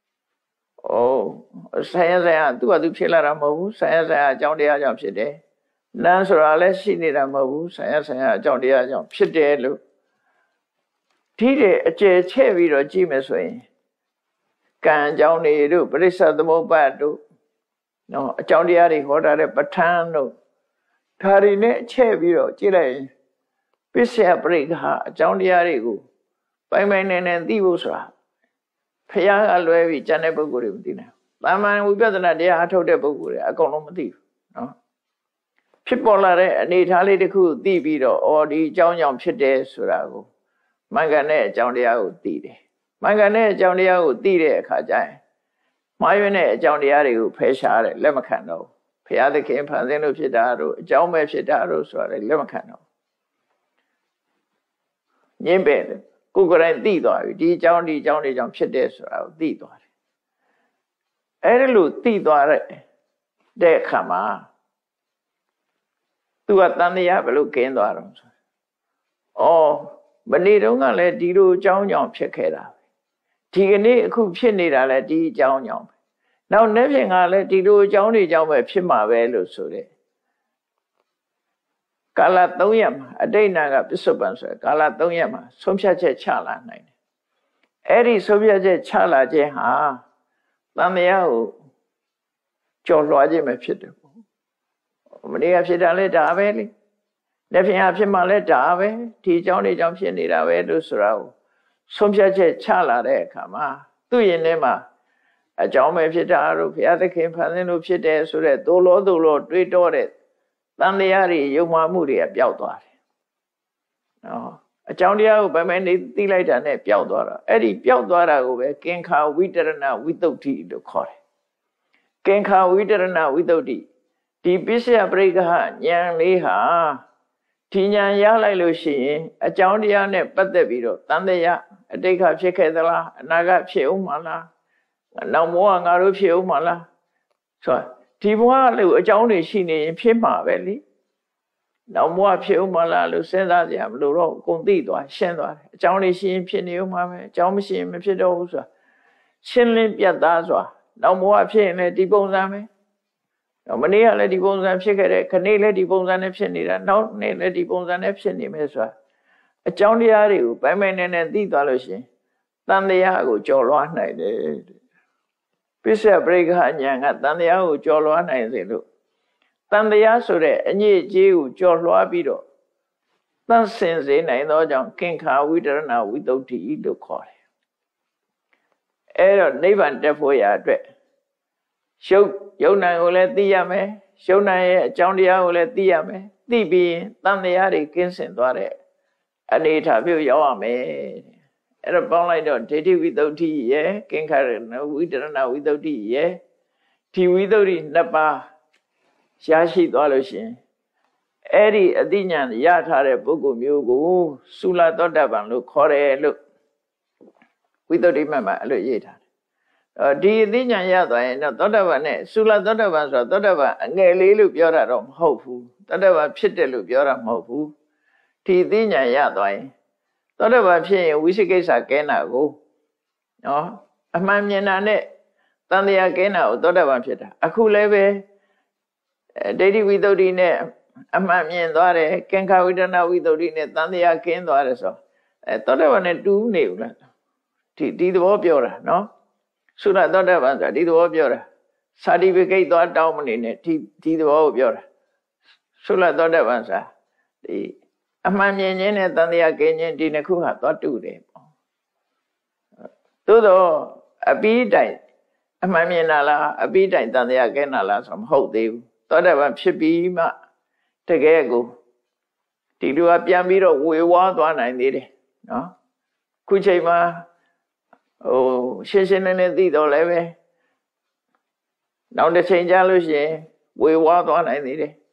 ဆိုင်ရာသူ့ဘာသူဖြစ်လာတာမဟုတ်ဘူးဆိုင်ရာအကြောင်းတရားကြောင့်ဖြစ်တယ်နာမ်ဆိုတာလည်းရှိနေတာမဟုတ်ဘူးဆိုင်ရာအကြောင်းတရားကြောင့်ဖြစ်တယ်လို့ဒီတဲ့အကျယ်ချဲ့ပြီးတော့ကြည့်မယ်ဆိုရင်ကံအကြောင်းတွေတို့ပရိစ္ဆသမုပ္ပါဒ်တို့နော်အကြောင်းတရားတွေဟောတာတဲ့ပဋ္ဌာန်းတို့ဒါတွေနဲ့ချဲ့ပြီးတော့ကြည့်လိုက်ရင်ပစ္စယပရိက္ခအကြောင်းတရားတွေကိုပိုင်နဲ့သိဖို့ဆိုတာဖျားကလွဲပြီးကျန်တဲ့ပုဂ္ဂိုလ်တွေမသိနိုင်ဘူးတာမန်ဝိပဿနာတရားအထုတ်တဲ့ပုဂ္ဂိုလ်တွေအကုန်လုံးမသိဘူးနော်ဖြစ်ပေါ်လာတဲ့အနေအထားလေးတစ်ခုသိပြီးတော့ဒီအကြောင်းကြောင့်ဖြစ်တယ်ဆိုတာကိုမင်္ဂန်တဲ့အကြောင်းတရားကိုသိတယ်မင်္ဂန်တဲ့အကြောင်းတရားကိုသိတဲ့အခါကျရင်မှားယွင်းတဲ့အကြောင်းတရားတွေကိုဖယ်ရှားတယ်လက်မခံတော့ဘုရားသခင်ဖန်ဆင်းလို့ဖြစ်တာတို့အကြောင်းပဲဖြစ်တာတို့ဆိုတာလည်းလက်မခံတော့ညင်းပဲတယ်ကိုယ်ကိုယ်တိုင်သိသွားပြီဒီအကြောင်းတွေကြောင့်ဖြစ်တယ်ဆိုတာကိုသိသွားတယ်အဲ့ဒါလို့သိသွားတဲ့အခါမှာသူကတန်တရားဘယ်လိုကင်းသွားတော့မနေ့တုန်းကလည်းဒီလိုအကြောင်းကြောင့်ဖြစ်ခဲ့တာဒီကနေ့အခုဖြစ်နေတာလည်းဒီအကြောင်းကြောင့်ပဲနောက်နေ့ဖြင့်ကလည်းဒီလိုအကြောင်းတွေကြောင့်ပဲဖြစ်မှာပဲလို့ဆိုတဲ့ကာလ3ရက်မှာအတိတ်နာကပစ္စုပန်ဆိုကာလ3ရက်မှာဆုံးဖြတ်ချက်ချလာနိုင်တယ်အဲ့ဒီဆုံးဖြတ်ချက်ချလာခြင်းဟာတန်တရားကိုကျော်လွှားခြင်းပဲဖြစ်တယ်ပေါ့မနေ့ကဖြစ်တာလည်းဒါပဲလေနေ့ဖြင့်ဖြစ်မှလည်းဒါပဲဒီအကြောင်းတွေကြောင့်ဖြစ်နေတာပဲလို့ဆိုတာကိုဆုံးဖြတ်ချက်ချလာတဲ့အခါမှာသူ့ရင်ထဲမှာအကြောင်းပဲဖြစ်တာတို့ဘုရားသခင်ဖန်ဆင်းလို့ဖြစ်တယ်ဆိုတဲ့သို့လောတွေးတောတဲ့တန်တရားတွေယုံမှမှုတွေကပျောက်သွားတယ်နော်အကြောင်းတရားကိုဗမာနေသိလိုက်တာနဲ့ပျောက်သွားတာအဲ့ဒီပျောက်သွားတာကိုပဲကင်္ခာဝိတရဏဝိတုဒ္ဓိလို့ခေါ်တယ်ကင်္ခာဝိတရဏဝိတုဒ္ဓိဒီပစ္စယပရိက္ခဉာဏ်လေးဟာဒီဉာဏ်ရလိုက်လို့ရှိရင်အကြောင်းတရားနဲ့ပတ်သက်ပြီးတော့တန်တရားအတိတ်ကဖြစ်ခဲ့သလားအနာဂတ်ဖြစ်ဦးမှာလားနောက်ဘဝငါတို့ဖြစ်ဦးမှာလားဆိုတော့ဒီဘဝလို့အကြောင်းတွေရှိနေရင်ဖြစ်မှာပဲလေနောက်ဘဝဖြစ်ဦးမှာလားလို့စဉ်းစားကြရမလို့တော့အကုန်သိသွားရှင်းသွားတယ်အကြောင်းတွေရှိရင်ဖြစ်နေဦးမှာပဲအကြောင်းမရှိရင်မဖြစ်တော့ဘူးဆိုတာရှင်းလင်းပြတ်သားစွာနောက်ဘဝဖြစ်ရင်လည်းဒီပုံစံပဲမနေ့ကလည်းဒီပုံစံဖြစ်ခဲ့တယ်ခနေ့လည်းဒီပုံစံနဲ့ဖြစ်နေတာနောက်နေ့လည်းဒီပုံစံနဲ့ဖြစ်နေမယ်ဆိုတာအကြောင်းတရားတွေကိုပိုင်နဲ့သိသွားလို့ရှိရင်တန်တရားကိုကျော်လွှားနိုင်တယ်ပစ္စယပရိက္ခဉာဏ်ကတန်တရားကိုကျော်လွှားနိုင်စေလို့တန်တရားဆိုတဲ့အညစ်အကြေးကိုကျော်လွှားပြီးတော့သန့်စင်စေနိုင်သောကြောင့်ကင်္ခာဝိတရဏဝိတုဒ္ဓိလို့ခေါ်တယ်အဲ့တော့နိဗ္ဗာန်တက်ဖို့ရာအတွက်ယုံနာကိုလည်းသိရမယ်ရှုံးနိုင်ရဲ့အကြောင်းတရားကိုလည်းသိရမယ်သိပြီးရင်တန်တရားတွေကင်းစင်သွားတဲ့အနေအထားမျိုးရောက်ရမယ်အဲ့တော့ပေါင်းလိုက်တော့ဒိဋ္ဌိဝိသုဒ္ဓိရဲ့ကင်္ခရဏဝိတရဏဝိသုဒ္ဓိရဲ့ဒီဝိသုဒ္ဓိနှစ်ပါးရရှိသွားလို့ရှိရင်အဲ့ဒီအသိဉာဏ်ရထားတဲ့ပုဂ္ဂိုလ်မျိုးကိုသုလသောတပန်လို့ခေါ်တယ်လို့ဝိသုဒ္ဓိမှတ်မှာအဲ့လိုရေးထားတယ်ဒီအသိဉာဏ်ရသွားရင်တော့သောတပန်နဲ့သုလသောတပန်ဆိုတော့သောတပန်အငယ်လေးလို့ပြောတာတော့မဟုတ်ဘူးသောတပန်ဖြစ်တယ်လို့ပြောတာမဟုတ်ဘူးဒီအသိဉာဏ်ရသွားရင်သောတပန်ဖြစ်ရင်ဝိသိကိစ္စကဲနာကိုနော်အမှန်မြင်တာနဲ့တန်တရားကဲနာကိုသောတပန်ဖြစ်တာအခုလည်းပဲဒိဋ္ဌိဝိသုဒ္ဓိနဲ့အမှန်မြင်သွားတယ်ကင်္ခဝိတရဏဝိသုဒ္ဓိနဲ့တန်တရားကင်းသွားတယ်ဆိုသောတပန်နဲ့တူးနေဘူးလားဒီသဘောပြောတာနော်သုရသောတပန်ဆိုတာဒီသဘောပြောတာစာတိပိကိတ်သွားတောင်းမနေနဲ့ဒီသဘောကိုပြောတာသုရသောတပန်ဆိုတာဒီအမှန်မြင်ခြင်းနဲ့တန်တရားကင်းခြင်းဒီနှစ်ခုဟာသွားတူတယ်ပေါ့သို့တော့အပိတိုင်အမှန်မြင်တာလားအပိတိုင်တန်တရားကင်းတာလားဆိုမဟုတ်သေးဘူးသောတပန်ဖြစ်ပြီးမှတကယ်ကိုဒီလူကပြန်ပြီးတော့ဝေဝါးသွားနိုင်သေးတယ်နော်ခုချိန်မှာရှင်းရှင်းလင်းလင်းသိတော့လည်းပဲနောက်တစ်ချိန်ကြာလို့ရှိရင်ဝေဝါးသွားနိုင်သေးတယ်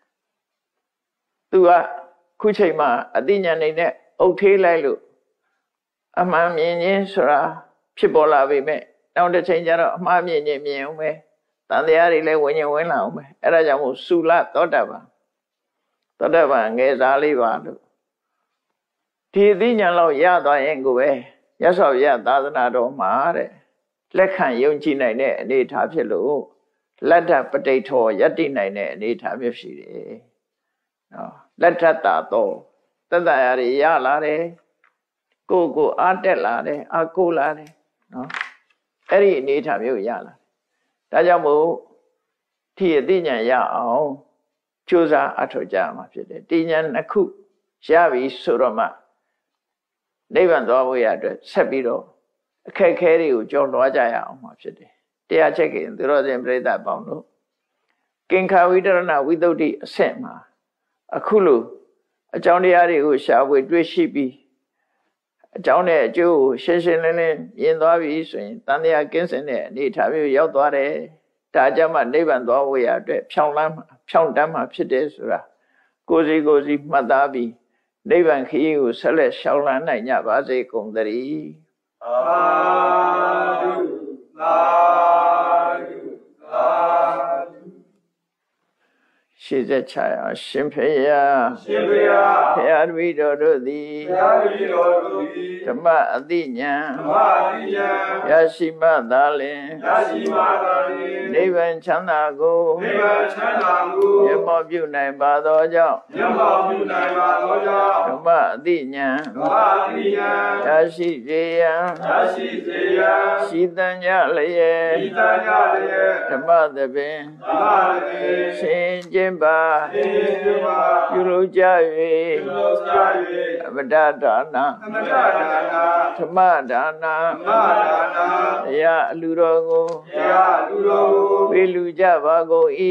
သူကခုချိန်မှာအသိဉာဏ်နဲ့အုပ်ထေးလိုက်လို့အမှန်မြင်ခြင်းဆိုတာဖြစ်ပေါ်လာပြီမဲ့နောက်တစ်ချိန်ကျတော့အမှားမြင်ခြင်းမြင်အောင်ပဲတန်တရားတွေလည်းဝင်ရင်ဝင်လာအောင်ပဲအဲ့ဒါကြောင့်မို့သုလသောတပန်သောတပန်ငယ်စားလေးပါလို့ဒီအသိဉာဏ်လောက်ရသွားရင်ကိုပဲရသော်ရသာသနာတော်မှာတဲ့လက်ခံယုံကြည်နိုင်တဲ့အနေအထားဖြစ်လို့လက်ထပဋိထောယတ္တိနိုင်တဲ့အနေအထားမျိုးရှိတယ်နော်လက်ထတာတော့တတ္တရာတွေရလာတယ်ကိုအားတက်လာတယ်အားကိုလာတယ်နော်အဲ့ဒီအနေအထားမျိုးရလာတယ်ဒါကြောင့်မို့ဒီအသိဉာဏ်ရအောင်ကြိုးစားအထောက်ကြမှာဖြစ်တယ်ဒီဉာဏ်နှစ်ခုရပြီဆိုတော့မှနိဗ္ဗာန်သွားဖို့ရအတွက်ဆက်ပြီးတော့အခက်ခဲတွေကိုကြော်လွှားကြရအောင်မှာဖြစ်တယ်တရားချက်ကင်သူတော်စင်ပြိဿပေါင်းတို့ကင်္ခဝိတရဏဝိသုဒ္ဓိအဆင့်မှာအခုလိုအကြောင်းတရားတွေကိုရှာဖွေတွေ့ရှိပြီးအကြောင်းနဲ့အကျိုးကိုရှင်းရှင်းလင်းလင်းမြင်သွားပြီဆိုရင်တန်တရားကင်းစင်တဲ့အနေအထားမျိုးရောက်သွားတယ်ဒါကြောင့်မှနိဗ္ဗာန်သွားဖို့ရအတွက်ဖြောင်းတန်းမှာဖြစ်တယ်ဆိုတာကိုယ်စီမှတ်သားပြီးနိဗ္ဗာန်ခရီးကိုဆက်လက်ရှောင်လန်းနိုင်ကြပါစေကုန်သတည်းသာဓုသာဓုသာဓုရှိစေချာရှင်ဖေယဘုရားတပည့်တော်တို့သည်ဓမ္မအသိဉာဏ်ရရှိမှသာလင်နိဗ္ဗာန်ချမ်းသာကိုမျက်မှောက်ပြုနိုင်ပါသောကြောင့်ဓမ္မအသိဉာဏ်ရရှိစေရန်ရှိသံကြလျက်ဓမ္မသဘင်ရှင်ကျင့်ပါပြုလုပ်ကြ၍အမတဒါနဓမ္မဒါနတရားအလူတော်ကိုပေးလူကြပါကုန်၏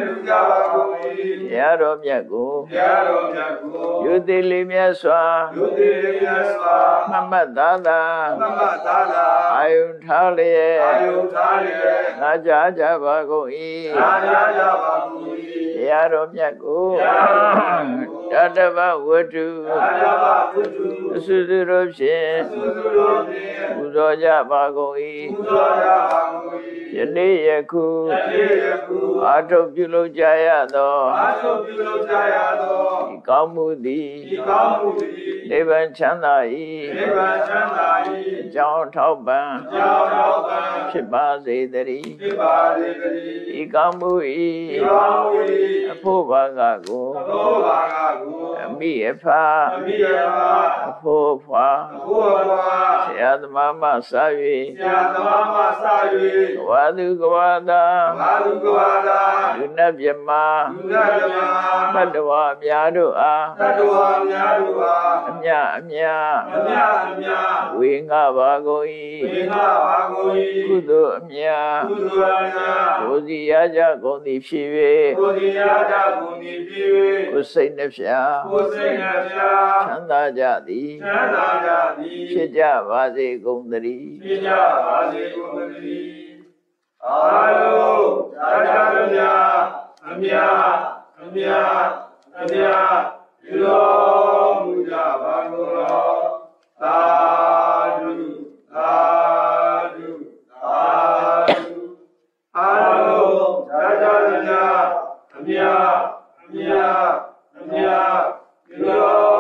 တရားတော်မြတ်ကိုယုတိလေးမြတ်စွာမတ်သာသာအာယုထားလျက်နာကြားကြပါကုန်၏တရားတော်မြတ်ကိုတတဗဝတ္ထုအစွစွတို့ဖြင့်ပူဇော်ကြပါကုန်၏ယနေ့ယခုအာထုပ်ပြုလုပ်ကြရသောဒီကောင်းမှုသည်နိဗ္ဗာန်ချမ်းသာ၏အကြောင်းထောက်ပံ့ဖြစ်ပါစေတည်းဒီကောင်းမှု၏အဖို့ဘာကကိုအမိအဖာအဖို့ဖွာဆရာသမားမှစ၍ကဝါသူကဝါသာလူနတ်မြမသတ္တဝါများတို့အားအမြအမြဝေငှပါကုန်၏ကုသိုလ်အမြကိုစီရကြကုန်သည်ဖြစ်၍ကိုစိတ်နှဖျားချမ်းသာကြသည်ဖြစ်ကြပါစေကုန်သတည်းအာလုံးသာသာမြာအမြပြုတော်မူကြပါကုန်သောသာဓုသာဓုသာဓုအာလုံးသာသာမြာအမြပြုတော်